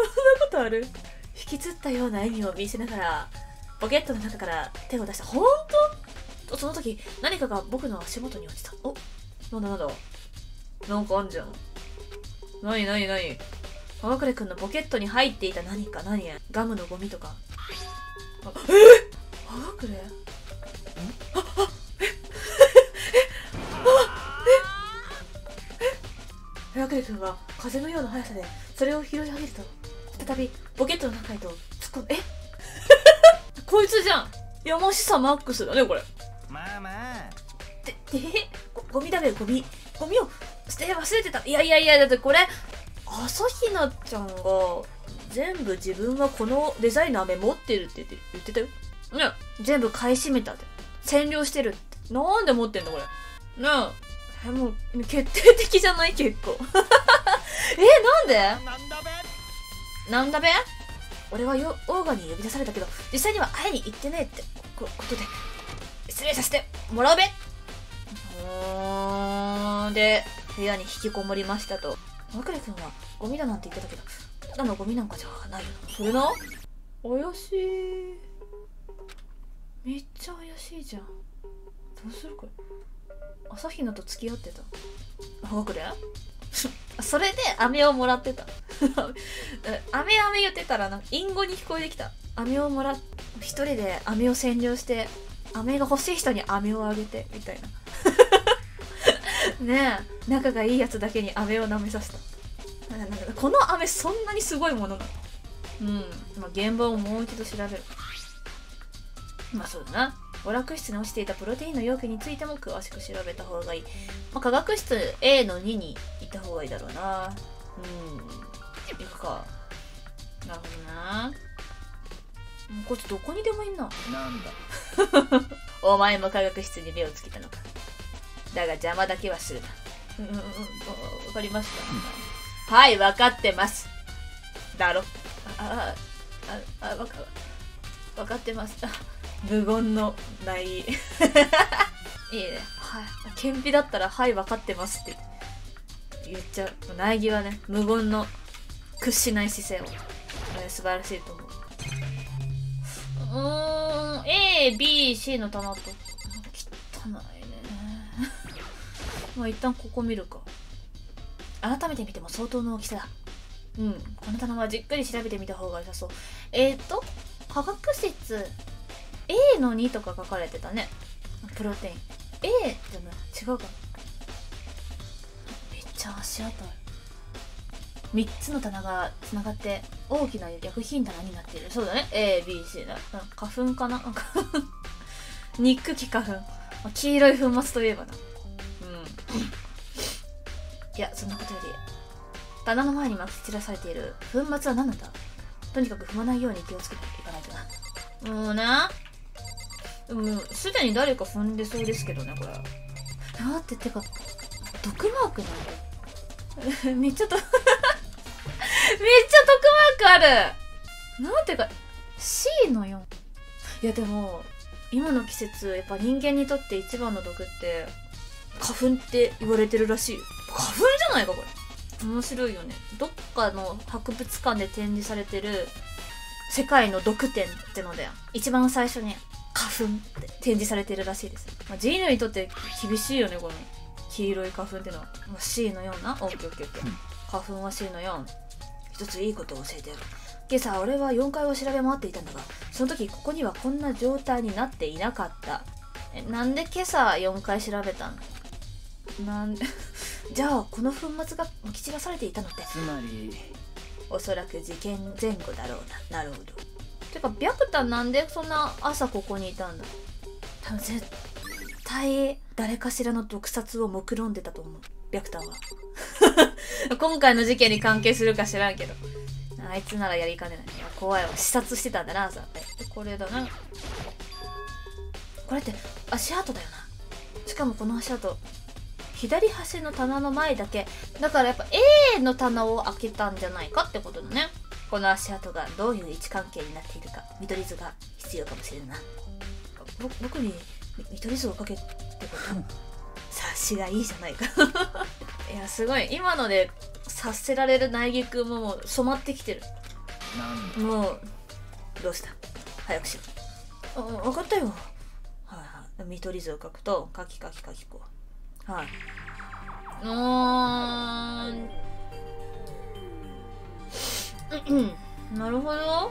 ことある？引きつったような笑みを見せながらポケットの中から手を出した。ほんと？その時何かが僕の足元に落ちた。お、なんだなんだ、なんかあんじゃん。なになになに？葉隠れくんのポケットに入っていた何か、何やガムのゴミとか。あ、えっ、葉隠れ？あ、あ、え、え、あ、え、え、葉隠れくんは風のような速さでそれを拾い上げると再びポケットの中へと突っ込んで、えこいつじゃん。やましさマックスだねこれ。 まあまあ。 で、で、ゴゴミだべ、ゴミ。ゴミを捨て忘れてた。いやいやいや、だってこれ、朝比奈ちゃんが全部自分はこのデザインの飴持ってるって言って言ってたよ。ね、全部買い占めたって。占領してるって。なんで持ってんのこれ。ねえ。え、もう、決定的じゃない結構。え、なんでなんだべなんだべ俺はよオーガに呼び出されたけど、実際には会いに行ってねえってこことで、失礼させてもらうべ。うーん、で、部屋に引きこもりましたと。マクレ君はゴミだなんて言ってたけど、ただのゴミなんかじゃないよな。それな、怪しい。めっちゃ怪しいじゃん。どうするこれ。朝比奈と付き合ってた。マクレそれで飴をもらってた。飴飴言ってたらなんか隠語に聞こえてきた。飴をもらっ一人で飴を占領して、飴が欲しい人に飴をあげてみたいな。ねえ、仲がいいやつだけに飴を舐めさせた。なんかこの飴そんなにすごいものなの？うん、まあ、現場をもう一度調べる。まあそうだな。娯楽室に落ちていたプロテインの容器についても詳しく調べた方がいい。まあ、科学室 エーのにに行った方がいいだろうな。うん、行くか。なるほどな。もうこいつどこにでもいんな。 なんだお前も科学室に目をつけたのか。だが邪魔だけはするな。うんうんうん、わかりました。はい、わかってます。だろ。ああ、あ、あ、わか、わかってます。無言のない。いいね。はい。検否だったら、はい、わかってますって言っちゃう。苗木はね、無言の屈しない姿勢を。あれ素晴らしいと思う。うーん、A、B、C の棚と。汚いね。まあ一旦ここ見るか。改めて見ても相当の大きさだ。うん、この棚はじっくり調べてみた方が良さそう。えーと、科学室 エーのにとか書かれてたね。プロテイン A じゃない、違うかな。めっちゃ足跡ある。みっつの棚がつながって大きな薬品棚になっている。そうだね。 エービーシー だ。花粉かな。憎き花粉。黄色い粉末といえばな。うんいや、そんなことより棚の前にまき散らされている粉末は何なんだ。とにかく踏まないように気をつけていかないとな。もうな、うん、すでに誰か踏んでそうですけどね、これ。だっててか毒マークなんだよ。めっちゃとめっちゃ毒マークある。なんていうか シー のよん。いやでも今の季節やっぱ人間にとって一番の毒って花粉って言われてるらしいよ。花粉じゃないかこれ。面白いよね。どっかの博物館で展示されてる世界の毒展ってので一番最初に花粉って展示されてるらしいです。まあ、人類にとって厳しいよね、この黄色い花粉ってのは。まあ、シー のような。オッケーオッケーオッケー。花粉は シー のよん。一ついいことを教えてやる。今朝俺はよんかいを調べ回っていたんだが、その時ここにはこんな状態になっていなかった。え、なんで今朝よんかい調べたの？なんでじゃあこの粉末がまき散らされていたのって、 つまりおそらく事件前後だろうな。なるほど。てか白太なんでそんな朝ここにいたんだ。多分絶対誰かしらの毒殺を目論んでたと思う、白太は。今回の事件に関係するか知らんけど、あいつならやりかねない。いや怖いわ。視察してたんだな朝。え、これだな。これって足跡だよな。しかもこの足跡左端の棚の前だけだから、やっぱ A の棚を開けたんじゃないかってことだね。この足跡がどういう位置関係になっているか見取り図が必要かもしれんな。ぼ僕に見取り図をかけってこと察しがいいじゃないか。いやすごい、今ので察せられる苗木くんももう染まってきてる。 なんもうどうした、早くしろ。あ、分かったよ。はいはい、見取り図を書くとカキカキカキこう、はい、うーんうんなるほど。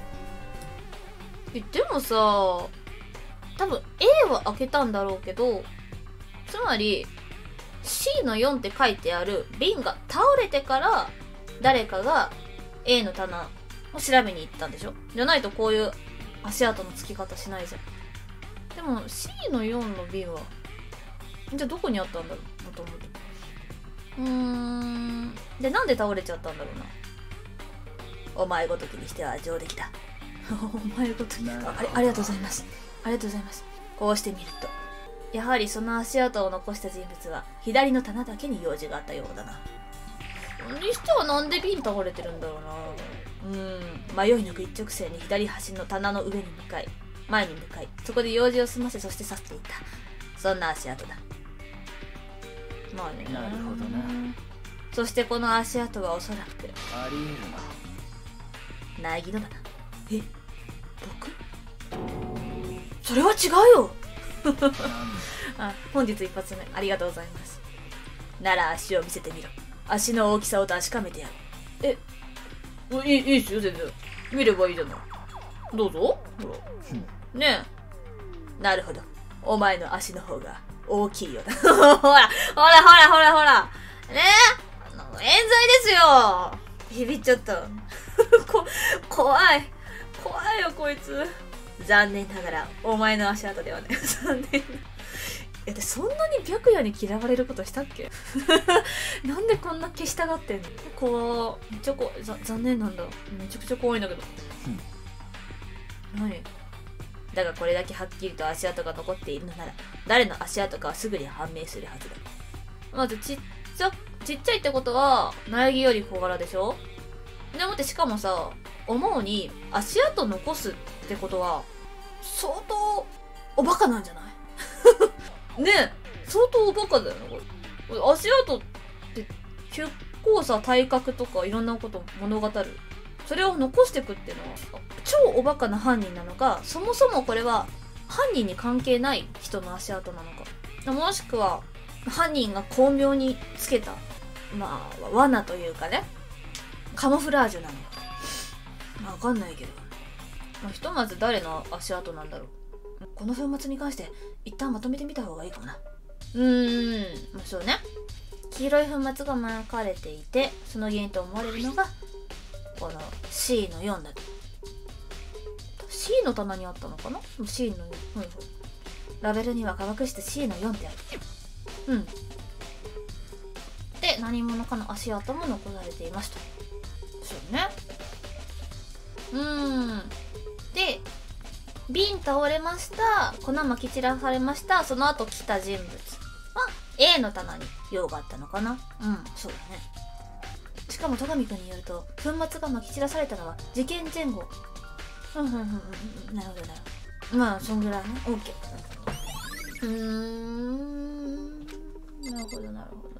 えでもさ、多分 A は開けたんだろうけど、つまり シー のよんって書いてある瓶が倒れてから誰かが A の棚を調べに行ったんでしょ。じゃないとこういう足跡のつき方しないじゃん。でも シー のよんの瓶はじゃあどこにあったんだろう、もともと。うーんでなんで倒れちゃったんだろうな。お前ごときにしては上出来だ。お前ごとき、あ、あり、ありがとうございます。ありがとうございます。こうしてみるとやはりその足跡を残した人物は左の棚だけに用事があったようだな。にしてはなんで瓶倒れてるんだろうな。うーん迷いなく一直線に左端の棚の上に向かい前に向かい、そこで用事を済ませ、そして去っていった。そんな足跡だ。まあね、 なるほどな。 そしてこの足跡はおそらくありえるな。 苗木のだな。え、僕？それは違うよ。あ、本日一発目ありがとうございます。なら足を見せてみろ。足の大きさを確かめてやる。え、いい、いいっすよ全然。見ればいいじゃない。どうぞ。ほら。ねえ。なるほど。お前の足の方が大きいよな。ほら、ほら、ほら、ほら、ほら。ねえ。あの冤罪ですよ。響っちゃった。こ、怖い。怖いよ、こいつ。残念ながら、お前の足跡ではね。残念な。え、で、そんなに白夜に嫌われることしたっけ？なんでこんな消したがってんの？怖めっちゃ怖い。ざ残念なんだ。めちゃくちゃ怖いんだけど。何？だがこれだけはっきりと足跡が残っているのなら、誰の足跡かはすぐに判明するはずだ。まずちっちゃ、ちっちゃいってことは、苗木より小柄でしょ？でもってしかもさ、思うに足跡残すってことは、相当おバカなんじゃない？ねえ、相当おバカだよね、これ。足跡って結構さ、体格とかいろんなこと物語る。それを残してくっていうのは、超おバカな犯人なのか、そもそもこれは犯人に関係ない人の足跡なのか。もしくは、犯人が巧妙につけた、まあ、罠というかね、カモフラージュなのか。まあ、わかんないけど。まあ、ひとまず誰の足跡なんだろう。この粉末に関して一旦まとめてみた方がいいかもな。うーん、まあ、そうね。黄色い粉末が巻かれていて、その原因と思われるのがこの シー のよんだと。 シー の棚にあったのかな。 シー のよん、はいはい、ラベルには化学室 シー のよんってある。うんで、何者かの足跡も残されていますと。そうね。うーんで、瓶倒れました、粉まき散らされました、その後来た人物は A の棚に用があったのかな。うん、そうだね。しかも戸上くんによると、粉末がまき散らされたのは事件前後。うんうんうんうん、なるほどなるほど。まあそんぐらいね。 OK。 うーん、なるほどなるほどなるほ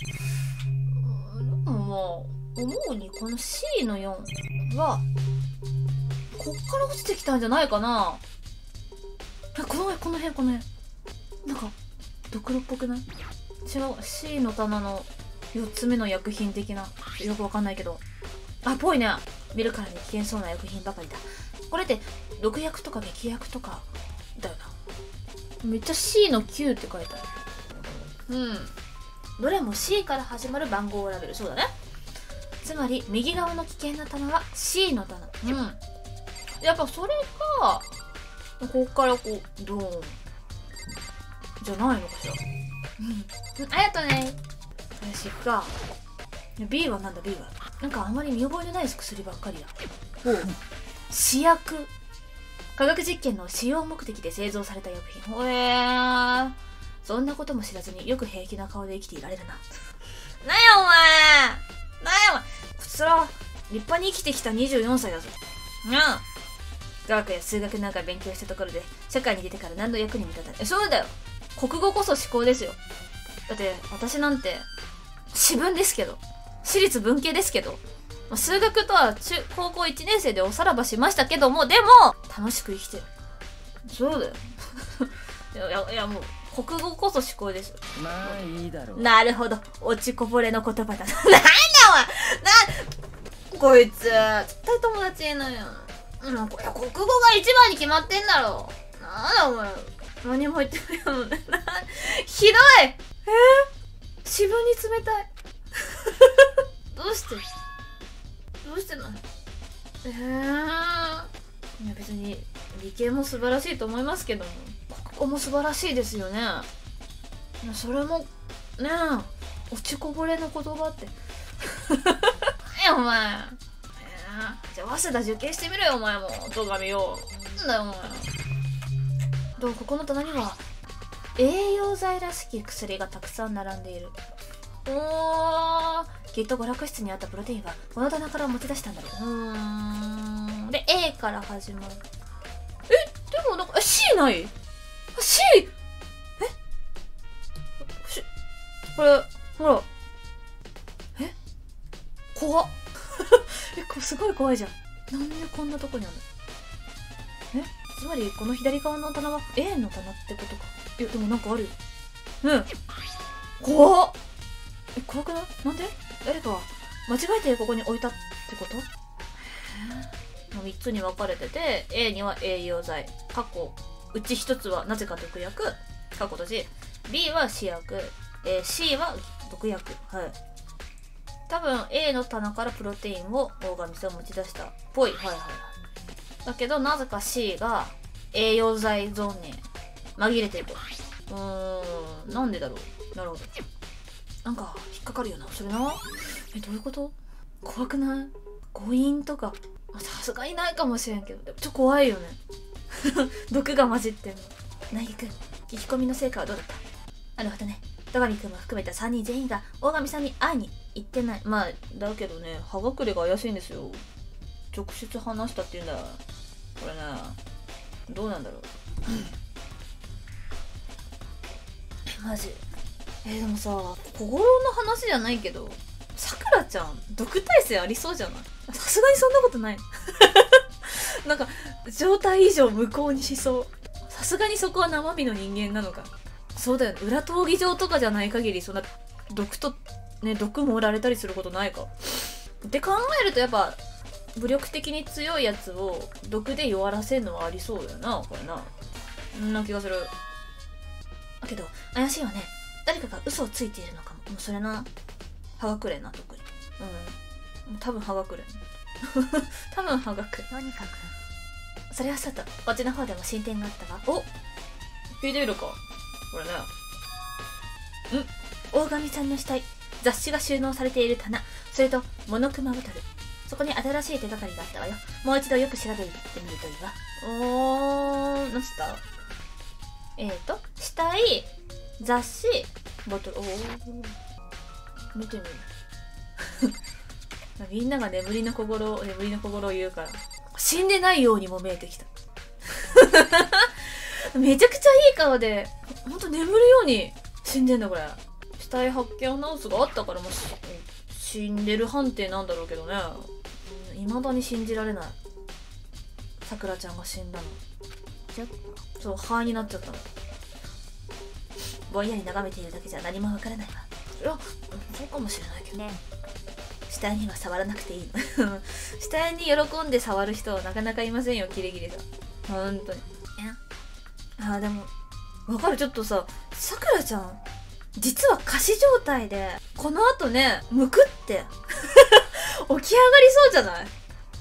ど。でもまあ思うにこの シー のよんはこっから落ちてきたんじゃないかな。この辺この辺この辺なんかドクロっぽくない？違う。 シー の棚のよっつめの薬品的な、よくわかんないけど、あ、ぽいね。見るからに危険そうな薬品ばかりだ。これって毒薬とか劇薬とかだよな。めっちゃ シー のきゅうって書いてある。うん、どれも シー から始まる番号ラベル。そうだね。つまり右側の危険な棚は シー の棚。うん、やっぱそれがこっからこうドーンじゃないのかしら。うん、ありがとうね。よし行くか。 B はなんだ B はなんかあんまり見覚えのない薬ばっかりだ。ほう試薬、科学実験の使用目的で製造された薬品。ほえー、そんなことも知らずによく平気な顔で生きていられるな。なんやお前、なんやお前、こちら立派に生きてきたにじゅうよんさいだぞ。うん、科学や数学なんか勉強したところで社会に出てから何の役にも立たない。そうだよ、国語こそ思考ですよ。だって私なんて私文ですけど、私立文系ですけど、 まあ数学とは中高校いちねん生でおさらばしましたけども、でも楽しく生きてる。そうだよいやいやいや、もう国語こそ思考です。 まあいいだろう。 なるほど、落ちこぼれの言葉だなんだお前、なこいつ絶対友達いないよ。うん、これ国語が一番に決まってんだろ。なんだお前、何も言ってないよひどい。えー、自分に冷たいどうしてどうしてなの。えー、いや別に理系も素晴らしいと思いますけども、国語も素晴らしいですよね。いやそれもねえ、落ちこぼれの言葉ってえお前、えー、じゃあ早稲田受験してみろよお前も。戸上よ、なんだよお前。どう、ここの棚には栄養剤らしき薬がたくさん並んでいる。おー、きっと娯楽室にあったプロテインはこの棚から持ち出したんだろう。うーんで A から始まる。え、でもなんか C ない？ C？ え？しこれほら、え怖っえ、これすごい怖いじゃん。なんでこんなとこにあるの。え、つまりこの左側の棚は A の棚ってことか。いやでもなんかあるよ。うん怖っ。え、怖くない？なんで？誰か間違えてここに置いたってこと？みっつに分かれてて、 A には栄養剤過去うちひとつはなぜか毒薬過去閉じ、 B は試薬、えー、C は毒薬。はい、多分 A の棚からプロテインを大神さん持ち出したっぽい。はいはい。だけどなぜか C が栄養剤ゾーンに紛れてると。うーん、なんでだろう。なるほど、なんか引っかかるよなそれな。え、どういうこと？怖くない？誤飲とかさすがにないかもしれんけど、でもちょっと怖いよね毒が混じってんの。なぎくん、聞き込みの成果はどうだった？なるほどね、戸上くんも含めたさんにん全員が大神さんに会いに行ってない。まあだけどね、葉隠れが怪しいんですよ。直接話したって言うんだ。これね、どうなんだろうマジ。えー、でもさ、小五郎の話じゃないけど、さくらちゃん毒耐性ありそうじゃない？さすがにそんなことないなんか状態以上無効にしそう。さすがにそこは生身の人間なのか。そうだよね、裏闘技場とかじゃない限りそんな毒とね、毒盛られたりすることないかって考えると、やっぱ武力的に強いやつを毒で弱らせるのはありそうだよな、これな。んな気がする。だけど怪しいわね、誰かが嘘をついているのかも。もうそれな、葉隠れな、特に。うん、多分葉隠れ多分葉隠れ。 とにかくそれはさと、こっちの方でも進展があったわ。お、聞いてみるかこれね。ん、大神さんの死体、雑誌が収納されている棚、それとモノクマボトル、そこに新しい手がかりがあったわよ。もう一度よく調べてみるといいわ。おー、なんつった？えーと死体、雑誌、ボトル。おー、見てみるみんなが眠りの小五郎、眠りの小五郎を言うから死んでないようにも見えてきためちゃくちゃいい顔で、ほんと眠るように死んでんだこれ。死体発見アナウンスがあったからもう死んでる判定なんだろうけどね。未だに信じられない。さくらちゃんが死んだの。 ちょっとそう、灰になっちゃったの。ぼんやり眺めているだけじゃ何もわからないわ。いや、そうかもしれないけどね。 死体には触らなくていいの死体に喜んで触る人はなかなかいませんよ、キリギリさん。ほんとに。あーでもわかる。ちょっとさ、さくらちゃん実は仮死状態でこの後ね、むくって起き上がりそうじゃない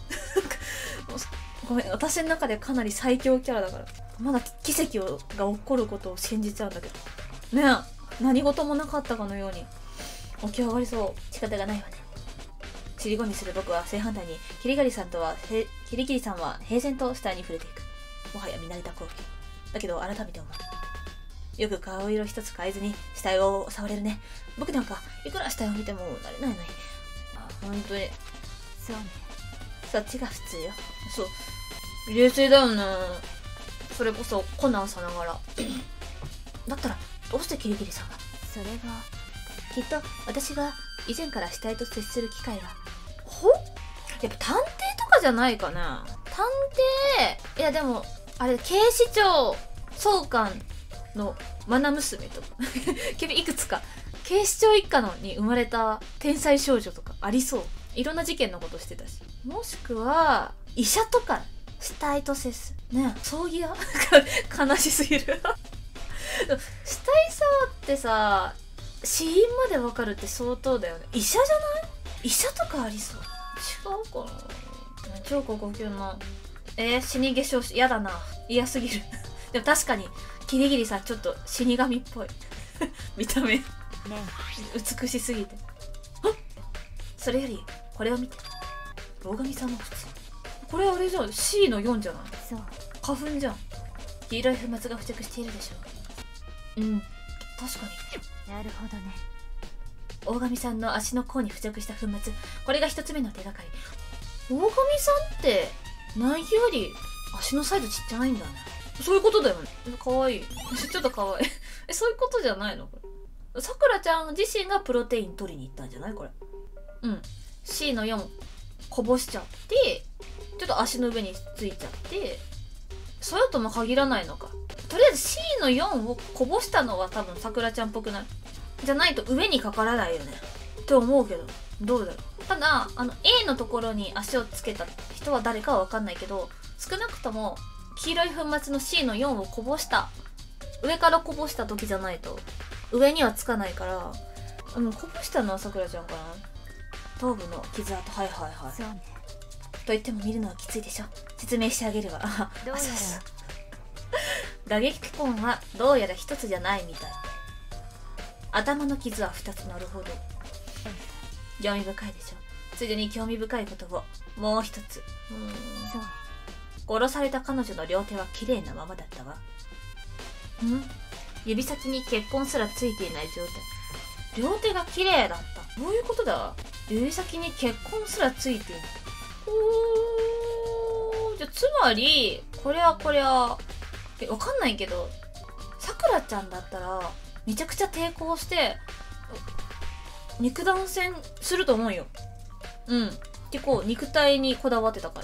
ごめん、私の中でかなり最強キャラだからまだ奇跡をが起こることを信じちゃうんだけどね。え、何事もなかったかのように起き上がりそう。仕方がないわね。尻込みする僕は正反対に、キリガリさんとはへキリギリさんは平然と死体に触れていく。もはや見慣れた光景だけど、改めて思う。よく顔色一つ変えずに死体を触れるね。僕なんかいくら死体を見ても慣れないのに。あ、本当にそうね。 そっちが普通よ。そう、冷静だよね。それこそコナンさながらだったらどうしてキリギリさんが。 それがきっと私が以前から死体と接する機会が。 ほやっぱ探偵とかじゃないかな。探偵、いやでもあれ警視庁総監の愛娘とか君いくつか警視庁一家のに生まれた天才少女とかありそう。いろんな事件のことしてたし、もしくは医者とか死体と接すね、葬儀屋悲しすぎる死体触ってさ死因までわかるって相当だよね。医者じゃない？医者とかありそう。違うかな。超高校級のえー、死に化粧しやだな、嫌すぎるでも確かにキリギリさんちょっと死神っぽい見た目美しすぎて。それよりこれを見て、大神さんの靴。これあれじゃん、 シー のよんじゃない？ そう、 花粉じゃん。黄色い粉末が付着しているでしょ。うん、確かに。 なるほどね。 大神さんの足の甲に付着した粉末、これが一つ目の手がかり。大神さんって内儀より足のサイズちっちゃいんだね。そういうことだよね。かわいいちょっとかわいいえ、そういうことじゃないのこれ。さくらちゃん自身がプロテイン取りに行ったんじゃないこれ。うん、 シー のよんこぼしちゃってちょっと足の上についちゃって、そうやとも限らないのか。とりあえず シー のよんをこぼしたのは多分さくらちゃんっぽくない？じゃないと上にかからないよねって思うけど、どうだろう。ただあの エー のところに足をつけた人は誰かは分かんないけど、少なくとも黄色い粉末の シー のよんをこぼした上からこぼした時じゃないと上にはつかないから、うん、こぼしたのはさくらちゃんかな。頭部の傷跡、はいはいはい。 そうね。 と言っても見るのはきついでしょ。説明してあげるわ。 どうやら打撃痕はどうやら一つじゃないみたい。頭の傷は二つ。なるほど。興味深いでしょ。ついでに興味深いことをもう一つ。うーん、 そう、 殺された彼女の両手は綺麗なままだったわ。ん？指先に血痕すらついていない状態。両手が綺麗だった。どういうことだ？指先に血痕すらついていない。おー、じゃあつまりこれはこれはえわかんないけど、さくらちゃんだったらめちゃくちゃ抵抗して肉弾戦すると思うよ。うん、結構肉体にこだわってたから。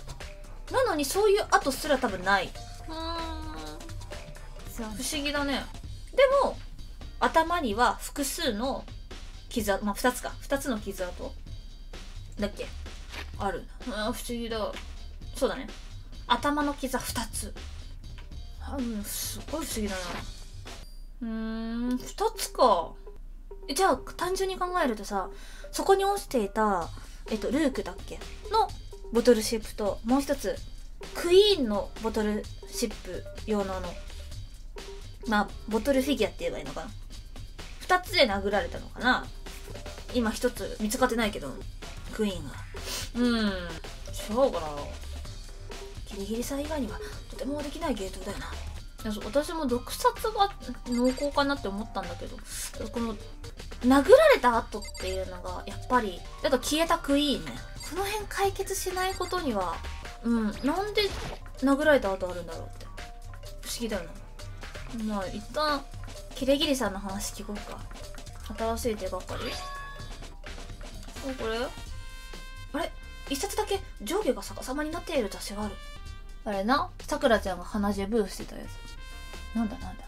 なのにそういう跡すら多分ない。うーん、 そう、 不思議だね。でも頭には複数の傷跡、まあふたつか、ふたつの傷跡だっけある。あ、不思議だ。そうだね、頭の傷はふたつ。あ、うん、すごい不思議だな。うーん、ふたつか。じゃあ単純に考えるとさ、そこに落ちていたえっとルークだっけのボトルシップと、もう一つクイーンのボトルシップ用のあのまあボトルフィギュアって言えばいいのかな、ふたつで殴られたのかな。今ひとつ見つかってないけど、クイーンがうーん、違うかな。ギリギリさん以外にはとてもできない芸当だよな。私も毒殺が濃厚かなって思ったんだけど、この殴られた後っていうのがやっぱりあと消えたクイーンね、この辺解決しないことには、うん、なんで殴られた後あるんだろうって不思議だよな。まあ一旦キレギリさんの話聞こうか。新しい手がかり。あ、これあれ、一冊だけ上下が逆さまになっている雑誌がある。あれな、さくらちゃんが鼻血ブーしてたやつ。なんだなんだ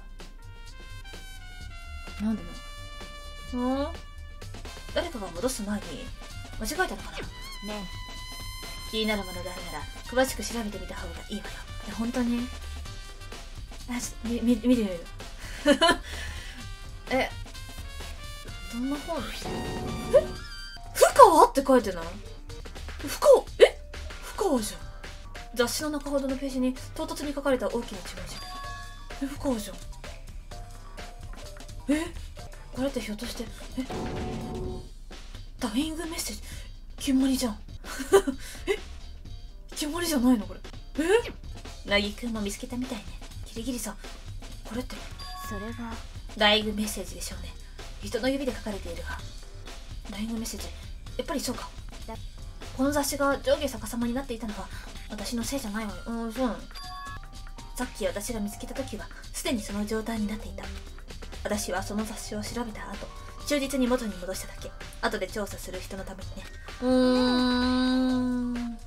なんでなの？ん？誰かが戻す前に間違えたのかな。 ね気になるものがあるなら詳しく調べてみた方がいいわよ。え、本当に？あ、ちょっとみみ見てみるえ、どんな本？え、深川って書いてない？深川、え、深川じゃん。雑誌の中ほどのページに唐突に書かれた大きな地名じゃん。え、深川じゃん。え、これってひょっとして、え、ダイイングメッセージ決まりじゃんえ、決まりじゃないのこれ。え、なぎくんも見つけたみたいね。ギリギリさん、これってそれがダイイングメッセージでしょうね。人の指で書かれているが、ダイイングメッセージ、やっぱりそうか。この雑誌が上下逆さまになっていたのは私のせいじゃないわよ。うん、そうなの。さっき私が見つけた時はすでにその状態になっていた。私はその雑誌を調べた後、忠実に元に戻しただけ。後で調査する人のためにね。うーん、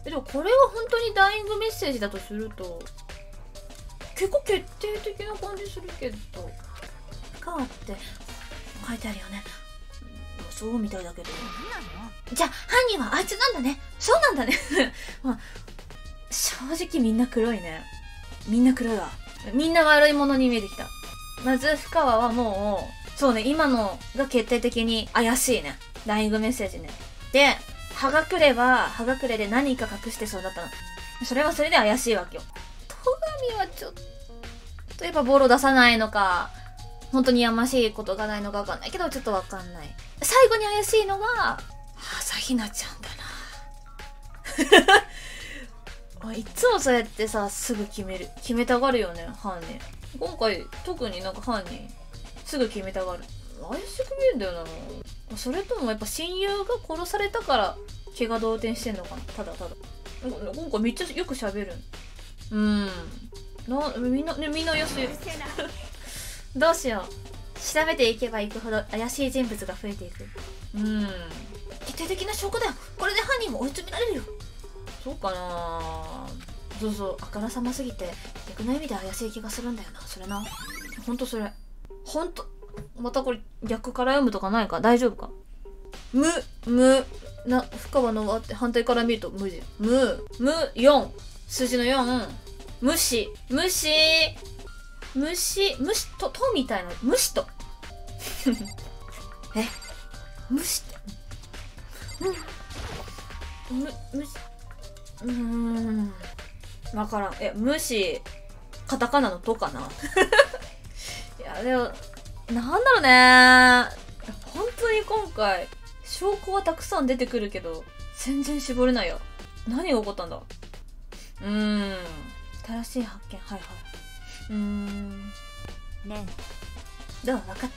えでもこれが本当にダイイングメッセージだとすると結構決定的な感じするけど、深川って書いてあるよね。そうみたいだけど。じゃあ犯人はあいつなんだね。そうなんだね。まあ、正直みんな黒いね。みんな黒いわ。みんな悪いものに見えてきた。まず深川はもうそうね、今のが決定的に怪しいね。ダイイングメッセージね。で葉隠れは葉隠れで何か隠してそうだったの。それはそれで怪しいわけよ。戸上はちょっとやっぱボロ出さないのか、本当にやましいことがないのかわかんないけど、ちょっとわかんない。最後に怪しいのが朝比奈ちゃんだな。いつもそうやってさ、すぐ決める決めたがるよね、犯人。今回特になんか犯人すぐ決めたがる。怪しく見えんだよな。それともやっぱ親友が殺されたから気が動転してんのかな。ただただ今回めっちゃよく喋る。うんな、みんなね、みんな怪しい。どうしよう。調べていけばいくほど怪しい人物が増えていく。うん決定的な証拠だよ。これで犯人も追い詰められるよ。そうかな。そうそう、あからさますぎて逆の意味で怪しい気がするんだよな。それな、ほんとそれほんと。またこれ逆から読むとかないか。大丈夫か。むむな、深川の和って反対から見ると無じゃん。むむよん、数字のよん、無視無視無視無視ととみたいな、無視とえ無視ってむ無視うーんわからん。え無視カタカナのとかな。いやでもなんだろうね、本当に今回証拠はたくさん出てくるけど全然絞れないよ。何が起こったんだ。うーん正しい発見。はいはいうーんねどう分かった？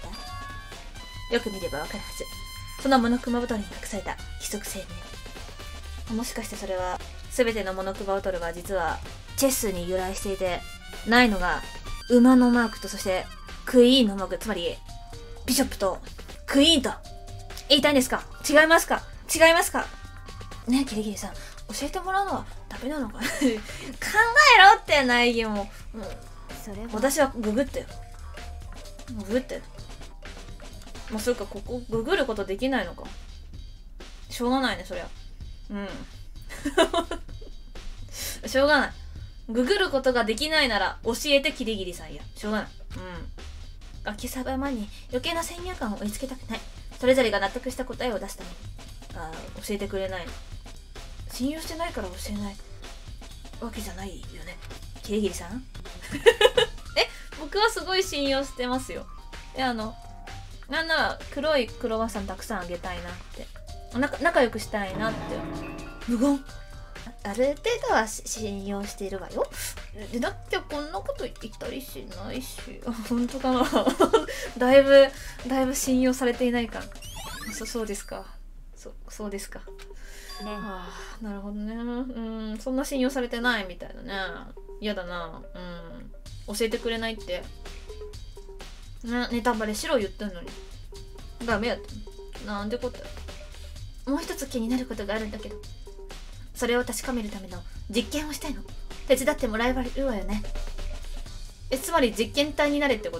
よく見れば分かるはず。そのモノクマボトルに隠された規則生命。もしかしてそれは全てのモノクマボトルが実はチェスに由来していて、ないのが馬のマークとそしてクイーンのマーク、つまりビショップとクイーンと言いたいんですか？違いますか？違いますか？ねえキリギリさん、教えてもらうのはダメなのか。考えろって内容も、うん、 それは私はググってよ。ググってもうそれか、ここググることできないのか。しょうがないねそりゃ。うんしょうがない。ググることができないなら教えてキリギリさんや。しょうがない。うん秋サバマンに余計な先入観を追いつけたくない。それぞれが納得した答えを出すために。あ教えてくれない。信用してないから教えないわけじゃないよねキリギリさん。え僕はすごい信用してますよ。えあのなんなら黒いクロワッサンたくさんあげたいなって、仲仲良くしたいなって。無言。ある程度は信用しているわよ。でなきゃこんなこと言ったりしないし。本当かな。だいぶだいぶ信用されていないか。そそうですか。そそうですか。 ねはあ、なるほどね。うんそんな信用されてないみたいだね。嫌だな。うん教えてくれないって、ね、ネタバレしろ言ってんのにダメやったなんてことや。もう一つ気になることがあるんだけど、それを確かめるための実験をしたいの。手伝ってもらえるわよね。えつまり実験体になれってこと？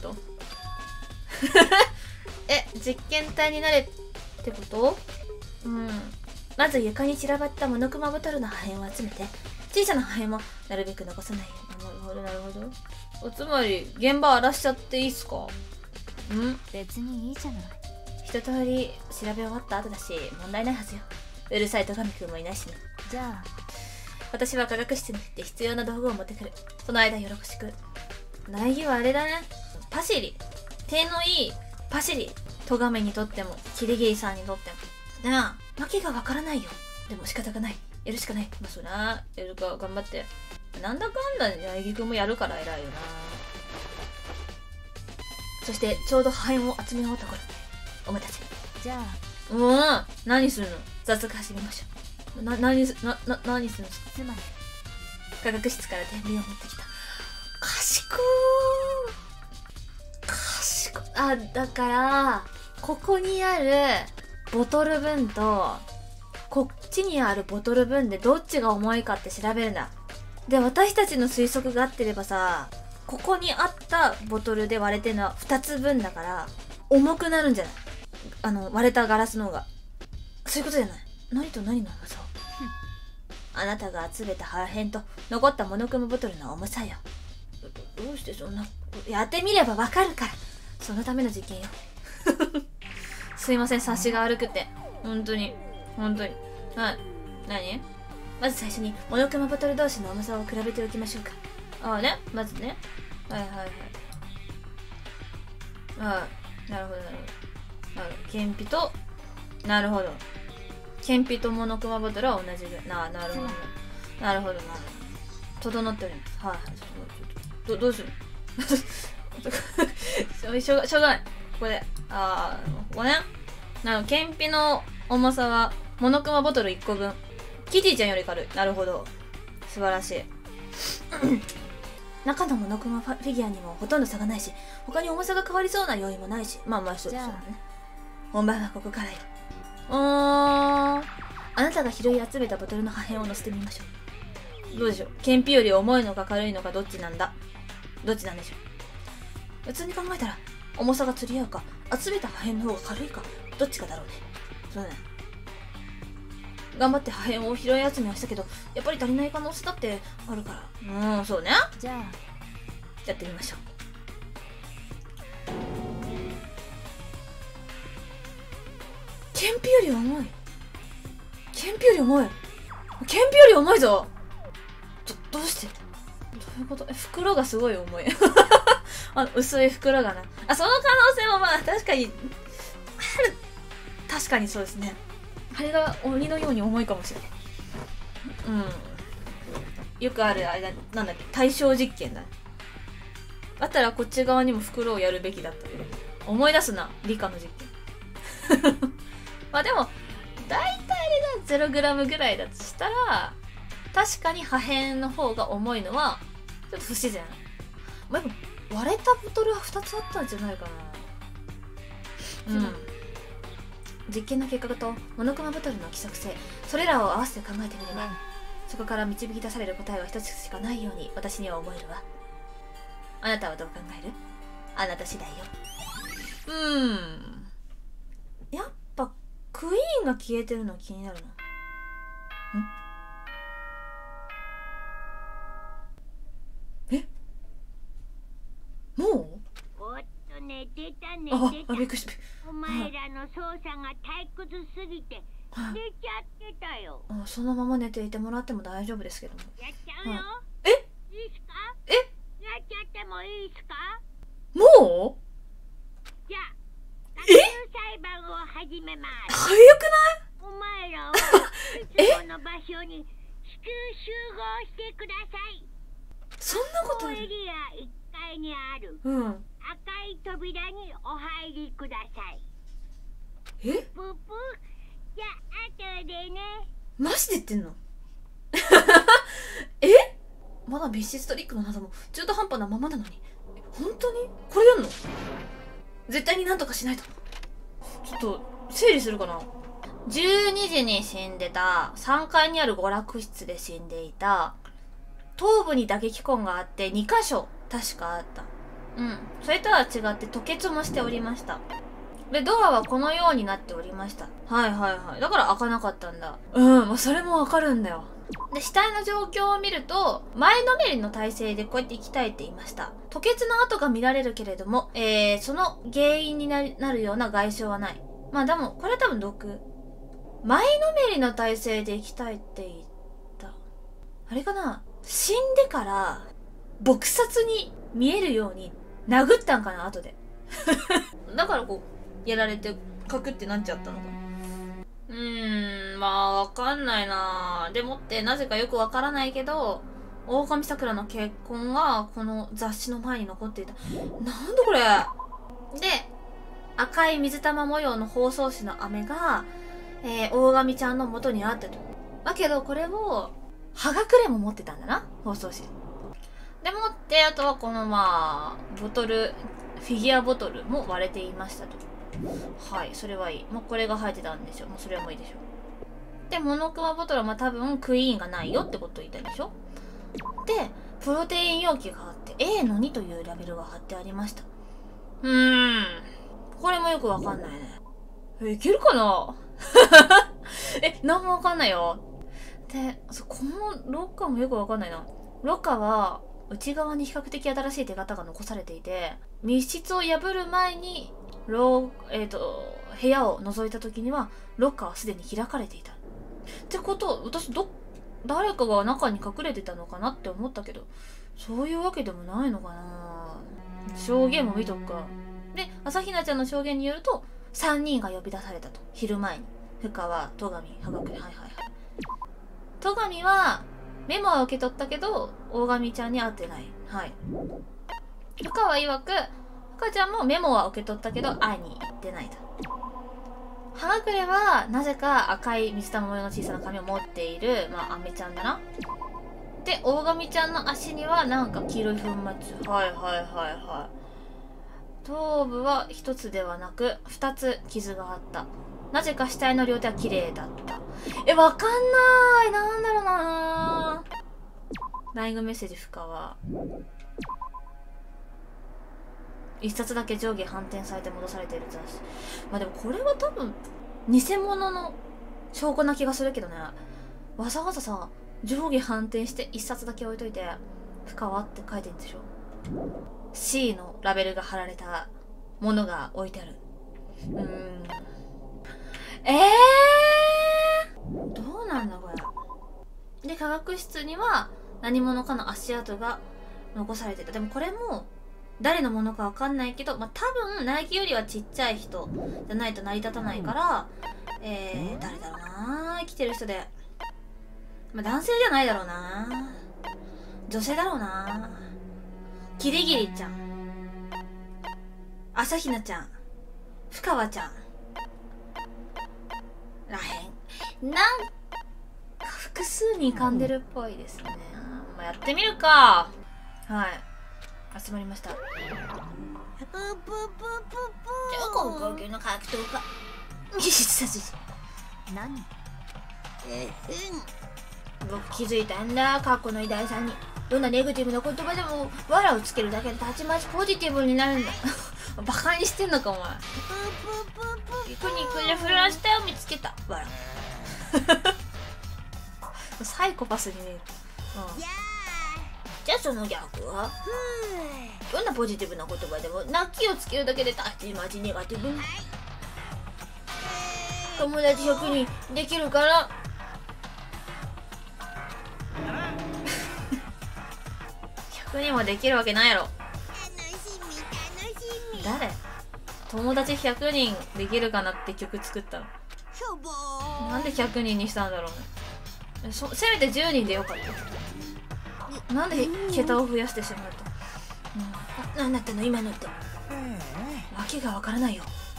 え実験体になれってこと？うんまず床に散らばったモノクマボトルの破片を集めて、小さな破片もなるべく残さないように。なるほどなるほど。つまり現場荒らしちゃっていいっすか？ん別にいいじゃない。 一通り調べ終わった後だし問題ないはずよ。うるさい戸上くんもいないしね。 じゃあ私は科学室に行って必要な道具を持ってくる。その間よろしく。苗木はあれだね、パシリ。手のいいパシリ。戸上にとってもキリギリさんにとってもなあ。訳がわからないよ。でも仕方がない。やるしかない。まあそりゃやるか頑張って。なんだかんだ苗木くんもやるから偉いよな。そしてちょうど破片を集め終わった頃、お前たちじゃあもう何するの？早速始めましょう。な何すなな何するんですか？ つまり科学室から天秤を持ってきた。賢ー賢ー。あだからここにあるボトル分とこっちにあるボトル分でどっちが重いかって調べるんだ。で、私たちの推測が合ってればさ、ここにあったボトルで割れてるのはふたつぶんだから、重くなるんじゃない？あの、割れたガラスの方が。そういうことじゃない？何と何の重さ？あなたが集めた破片と残ったモノクロボトルの重さよ。ど、どうしてそんな、やってみればわかるから。そのための実験よ。すいません、察しが悪くて。本当に。本当に。はい。何？まず最初にモノクロボトル同士の重さを比べておきましょうか。ああね。まずね。はいはいはい。ああ、なるほどなるほど。なるほど。鉛筆と、なるほど。鉛筆とモノクロボトルは同じぐらい。なあ、なるほど。なるほどなるほど。整っております。はいはい。ど、どうするのしょうが、しょうがない。ここで。ああ、ここね。なの、鉛筆の重さは、モノクロボトルいっこぶん。キティちゃんより軽い。なるほど。素晴らしい。中のモノクロフィギュアにもほとんど差がないし、他に重さが変わりそうな要因もないし。まあまあ、そうですよね。本番はここからよ。うーん。あなたが拾い集めたボトルの破片を乗せてみましょう。どうでしょう。鉛筆より重いのか軽いのかどっちなんだ？どっちなんでしょう。普通に考えたら、重さが釣り合うか、集めた破片の方が軽いか、どっちかだろうね。そうね。頑張って破片を拾い集めはしたけど、やっぱり足りない可能性だってあるから。うん、そうね。 じゃあやってみましょう。鉛筆より重い。鉛筆より重い。鉛筆より重いぞ。ど、どうして？どういうこと？え、袋がすごい重い。あ、薄い袋がな。あ、その可能性もまあ確かに、ある。確かにそうですね。あれが鬼のように重いかもしれない。うん。よくある、あれだ、なんだっけ、対象実験だ。だったらこっち側にも袋をやるべきだったけど。思い出すな、理科の実験。まあでも、大体あれが ゼログラム ぐらいだとしたら、確かに破片の方が重いのは、ちょっと不自然。まあ、でも割れたボトルはふたつあったんじゃないかな。うん。実験の結果とモノクロボトルの規則性、それらを合わせて考えてみれば、そこから導き出される答えは一つしかないように私には思えるわ。あなたはどう考える？あなた次第よ。うーん。やっぱクイーンが消えてるの気になるな。ん？え？もう？ おっと寝てた寝あ、 てた。 あ、びっくりした。 お前らの操作が退屈すぎて寝ちゃってたよ。 あ、そのまま寝ていてもらっても大丈夫ですけども。 やっちゃうよ。 え？ いいっすか？ え？ やっちゃってもいいっすか？ もう？ じゃあ、学習裁判を始めます。 早くない？ お前らはいつもの場所に至急集合してください。 そんなことある？ エリアいっかいにあるうん。 赤い扉にお入りください。 え？ ぷぷ。じゃあ後でね。 マジで言ってんの？え？まだ密室トリックの謎も中途半端なままなのに、本当にこれやんの？絶対になんとかしないと。ちょっと整理するかな。じゅうにじに死んでた、さんがいにある娯楽室で死んでいた、頭部に打撃痕があってにかしょ確かあった。うん。それとは違って吐血もしておりました。で、ドアはこのようになっておりました。はいはいはい。だから開かなかったんだ。うん、まあ、それもわかるんだよ。で、死体の状況を見ると、前のめりの体勢でこうやって息絶えていました。吐血の跡が見られるけれども、えー、その原因になる、なるような外傷はない。まあでも、これは多分毒。前のめりの体勢で息絶えていた。あれかな？死んでから、撲殺に見えるように殴ったんかな、後で。だからこう、やられて、カクってなっちゃったのかな。うーん、まあ、わかんないな。でもって、なぜかよくわからないけど、狼桜の結婚が、この雑誌の前に残っていた。なんだこれ。で、赤い水玉模様の包装紙の飴が、えー、大神ちゃんの元にあったと。だけど、これを、葉隠れも持ってたんだな、包装紙。でもって、あとはこのまあ、ボトル、フィギュアボトルも割れていましたと。はい、それはいい。もうこれが入ってたんでしょ。もうそれもいいでしょ。 でモノクマボトルはまあ多分クイーンがないよってことを言ったんでしょ。でプロテイン容器があって エーのに というラベルが貼ってありました。うーんこれもよくわかんないね。えいけるかなえなんもわかんないよ。でこのロッカーもよくわかんないな。ロッカーは内側に比較的新しい手形が残されていて、密室を破る前にロー、えーと、部屋を覗いた時にはロッカーはすでに開かれていたってことは、私ど誰かが中に隠れてたのかなって思ったけど、そういうわけでもないのかな。証言も見とくか。で朝比奈ちゃんの証言によるとさんにんが呼び出されたと。昼前に深川、戸上、羽賀久。はいはいはい。戸上はメモは受け取ったけど大神ちゃんに会ってない。はい。深川曰く深ちゃんもメモは受け取ったけど会いに行ってないと。羽賀久はなぜか赤い水玉模様の小さな紙を持っている、まあアメちゃんだな。で大神ちゃんの足にはなんか黄色い粉末。はいはいはいはい。頭部は一つではなく二つ傷があった。なぜか死体の両手は綺麗だった。え、わかんない。なんだろうな。ライングメッセージ深川。一冊だけ上下反転されて戻されている雑誌。まあでもこれは多分偽物の証拠な気がするけどね。わざわざさ上下反転して一冊だけ置いといて深川って書いてるんでしょ。 シー のラベルが貼られたものが置いてある。うーんええー、どうなんだこれ。で科学室には何者かの足跡が残されてた。でもこれも誰のものかわかんないけど、まあ、多分ナイキよりはちっちゃい人じゃないと成り立たないから、えー、誰だろうな。生きてる人で、まあ、男性じゃないだろうな。女性だろうな。キリギリちゃん、朝比奈ちゃん、深川ちゃんらへん。なんか複数に噛んでるっぽいですね。まあ、やってみるか。はい集まりました。超高級の格闘家何？ 僕気づいたんだ。過去の偉大さんにどんなネガティブな言葉でも藁をつけるだけでたちまちポジティブになるんだバカにしてんのかお前。ピクニックでフランスタイを見つけたわらサイコパスに見える。うん、じゃあその逆はどんなポジティブな言葉でも泣きをつけるだけでたちまちネガティブ。友達ひゃくにんできるからひゃくにんはできるわけないやろ。誰？友達ひゃくにんできるかなって曲作ったの。なんでひゃくにんにしたんだろうね。そせめてじゅうにんでよかった。なんで桁を増やしてしまうと。うん、何だったの今のって。訳がわからないよ。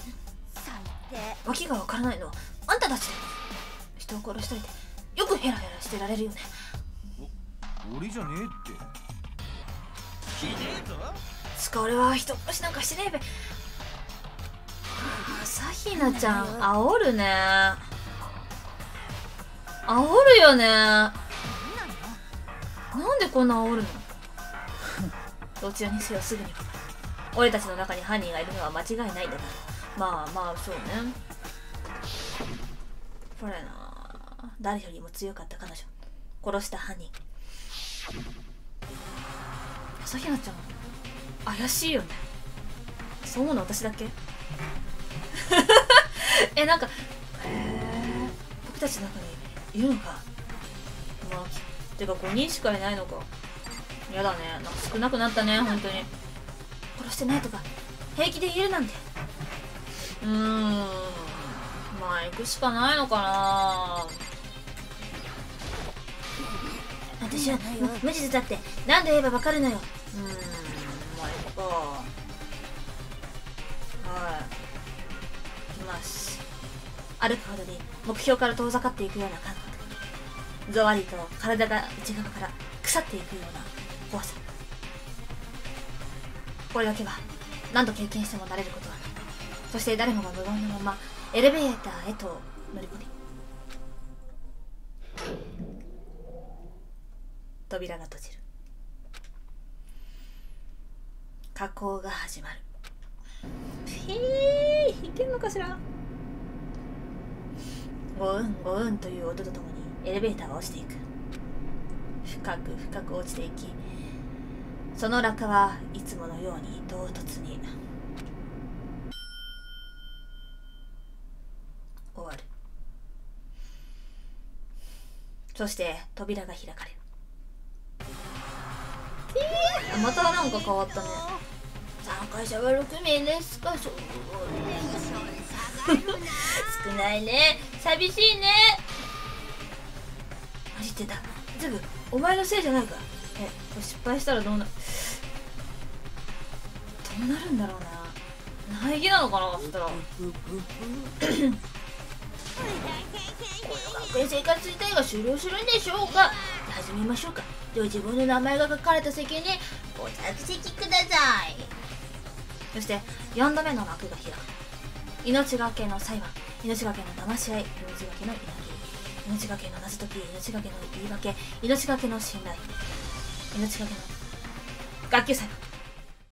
訳がわからないのはあんたたちだよ。人を殺しといてよくヘラヘラしてられるよね。 お俺じゃねえって。ひでえぞ。 つか俺は人殺しなんかしてねえべ。朝比奈ちゃん煽るね。煽るよね。なんでこんな煽るのどちらにせよすぐに分かる。俺たちの中に犯人がいるのは間違いないんだから。まあまあそうね。これな、誰よりも強かった彼女殺した犯人。朝比奈ちゃん怪しいよね。そう思うの私だけえなんかえー、僕たちの中にいるのか。まあてかごにんしかいないのか。やだね。なんか少なくなったね本当に。殺してないとか平気で言えるなんて。うーんまあ行くしかないのかな。私は無実だって何度言えばわかるのよ。うーんまあ行こうか。はい行きます。歩くほどに目標から遠ざかっていくような感覚。ゾワリと体が内側から腐っていくような怖さ。これだけは何度経験しても慣れることはない。そして誰もが無言のままエレベーターへと乗り込み扉が閉じる。加工が始まる。ピーいけんのかしら。ゴウンゴウンという音とともにエレベーターは落ちていく。深く深く落ちていき、その落下はいつものように唐突に終わる。そして扉が開かれる。えー、またなんか変わったね。参加者はろくめいですか。そう少ないね。寂しいね。マジってた。全部お前のせいじゃないか。え、これ失敗したらどうなどうなるんだろうな。苗木なのかな。そしたらこの学園生活自体が終了するんでしょうか。始めましょうか。では自分の名前が書かれた席にご着席ください。そしてよんどめの幕が開く。命がけの裁判、命がけの騙し合い、命がけの稲切り、命がけの謎解き、命がけの言い訳、命がけの信頼、命がけの学級裁判。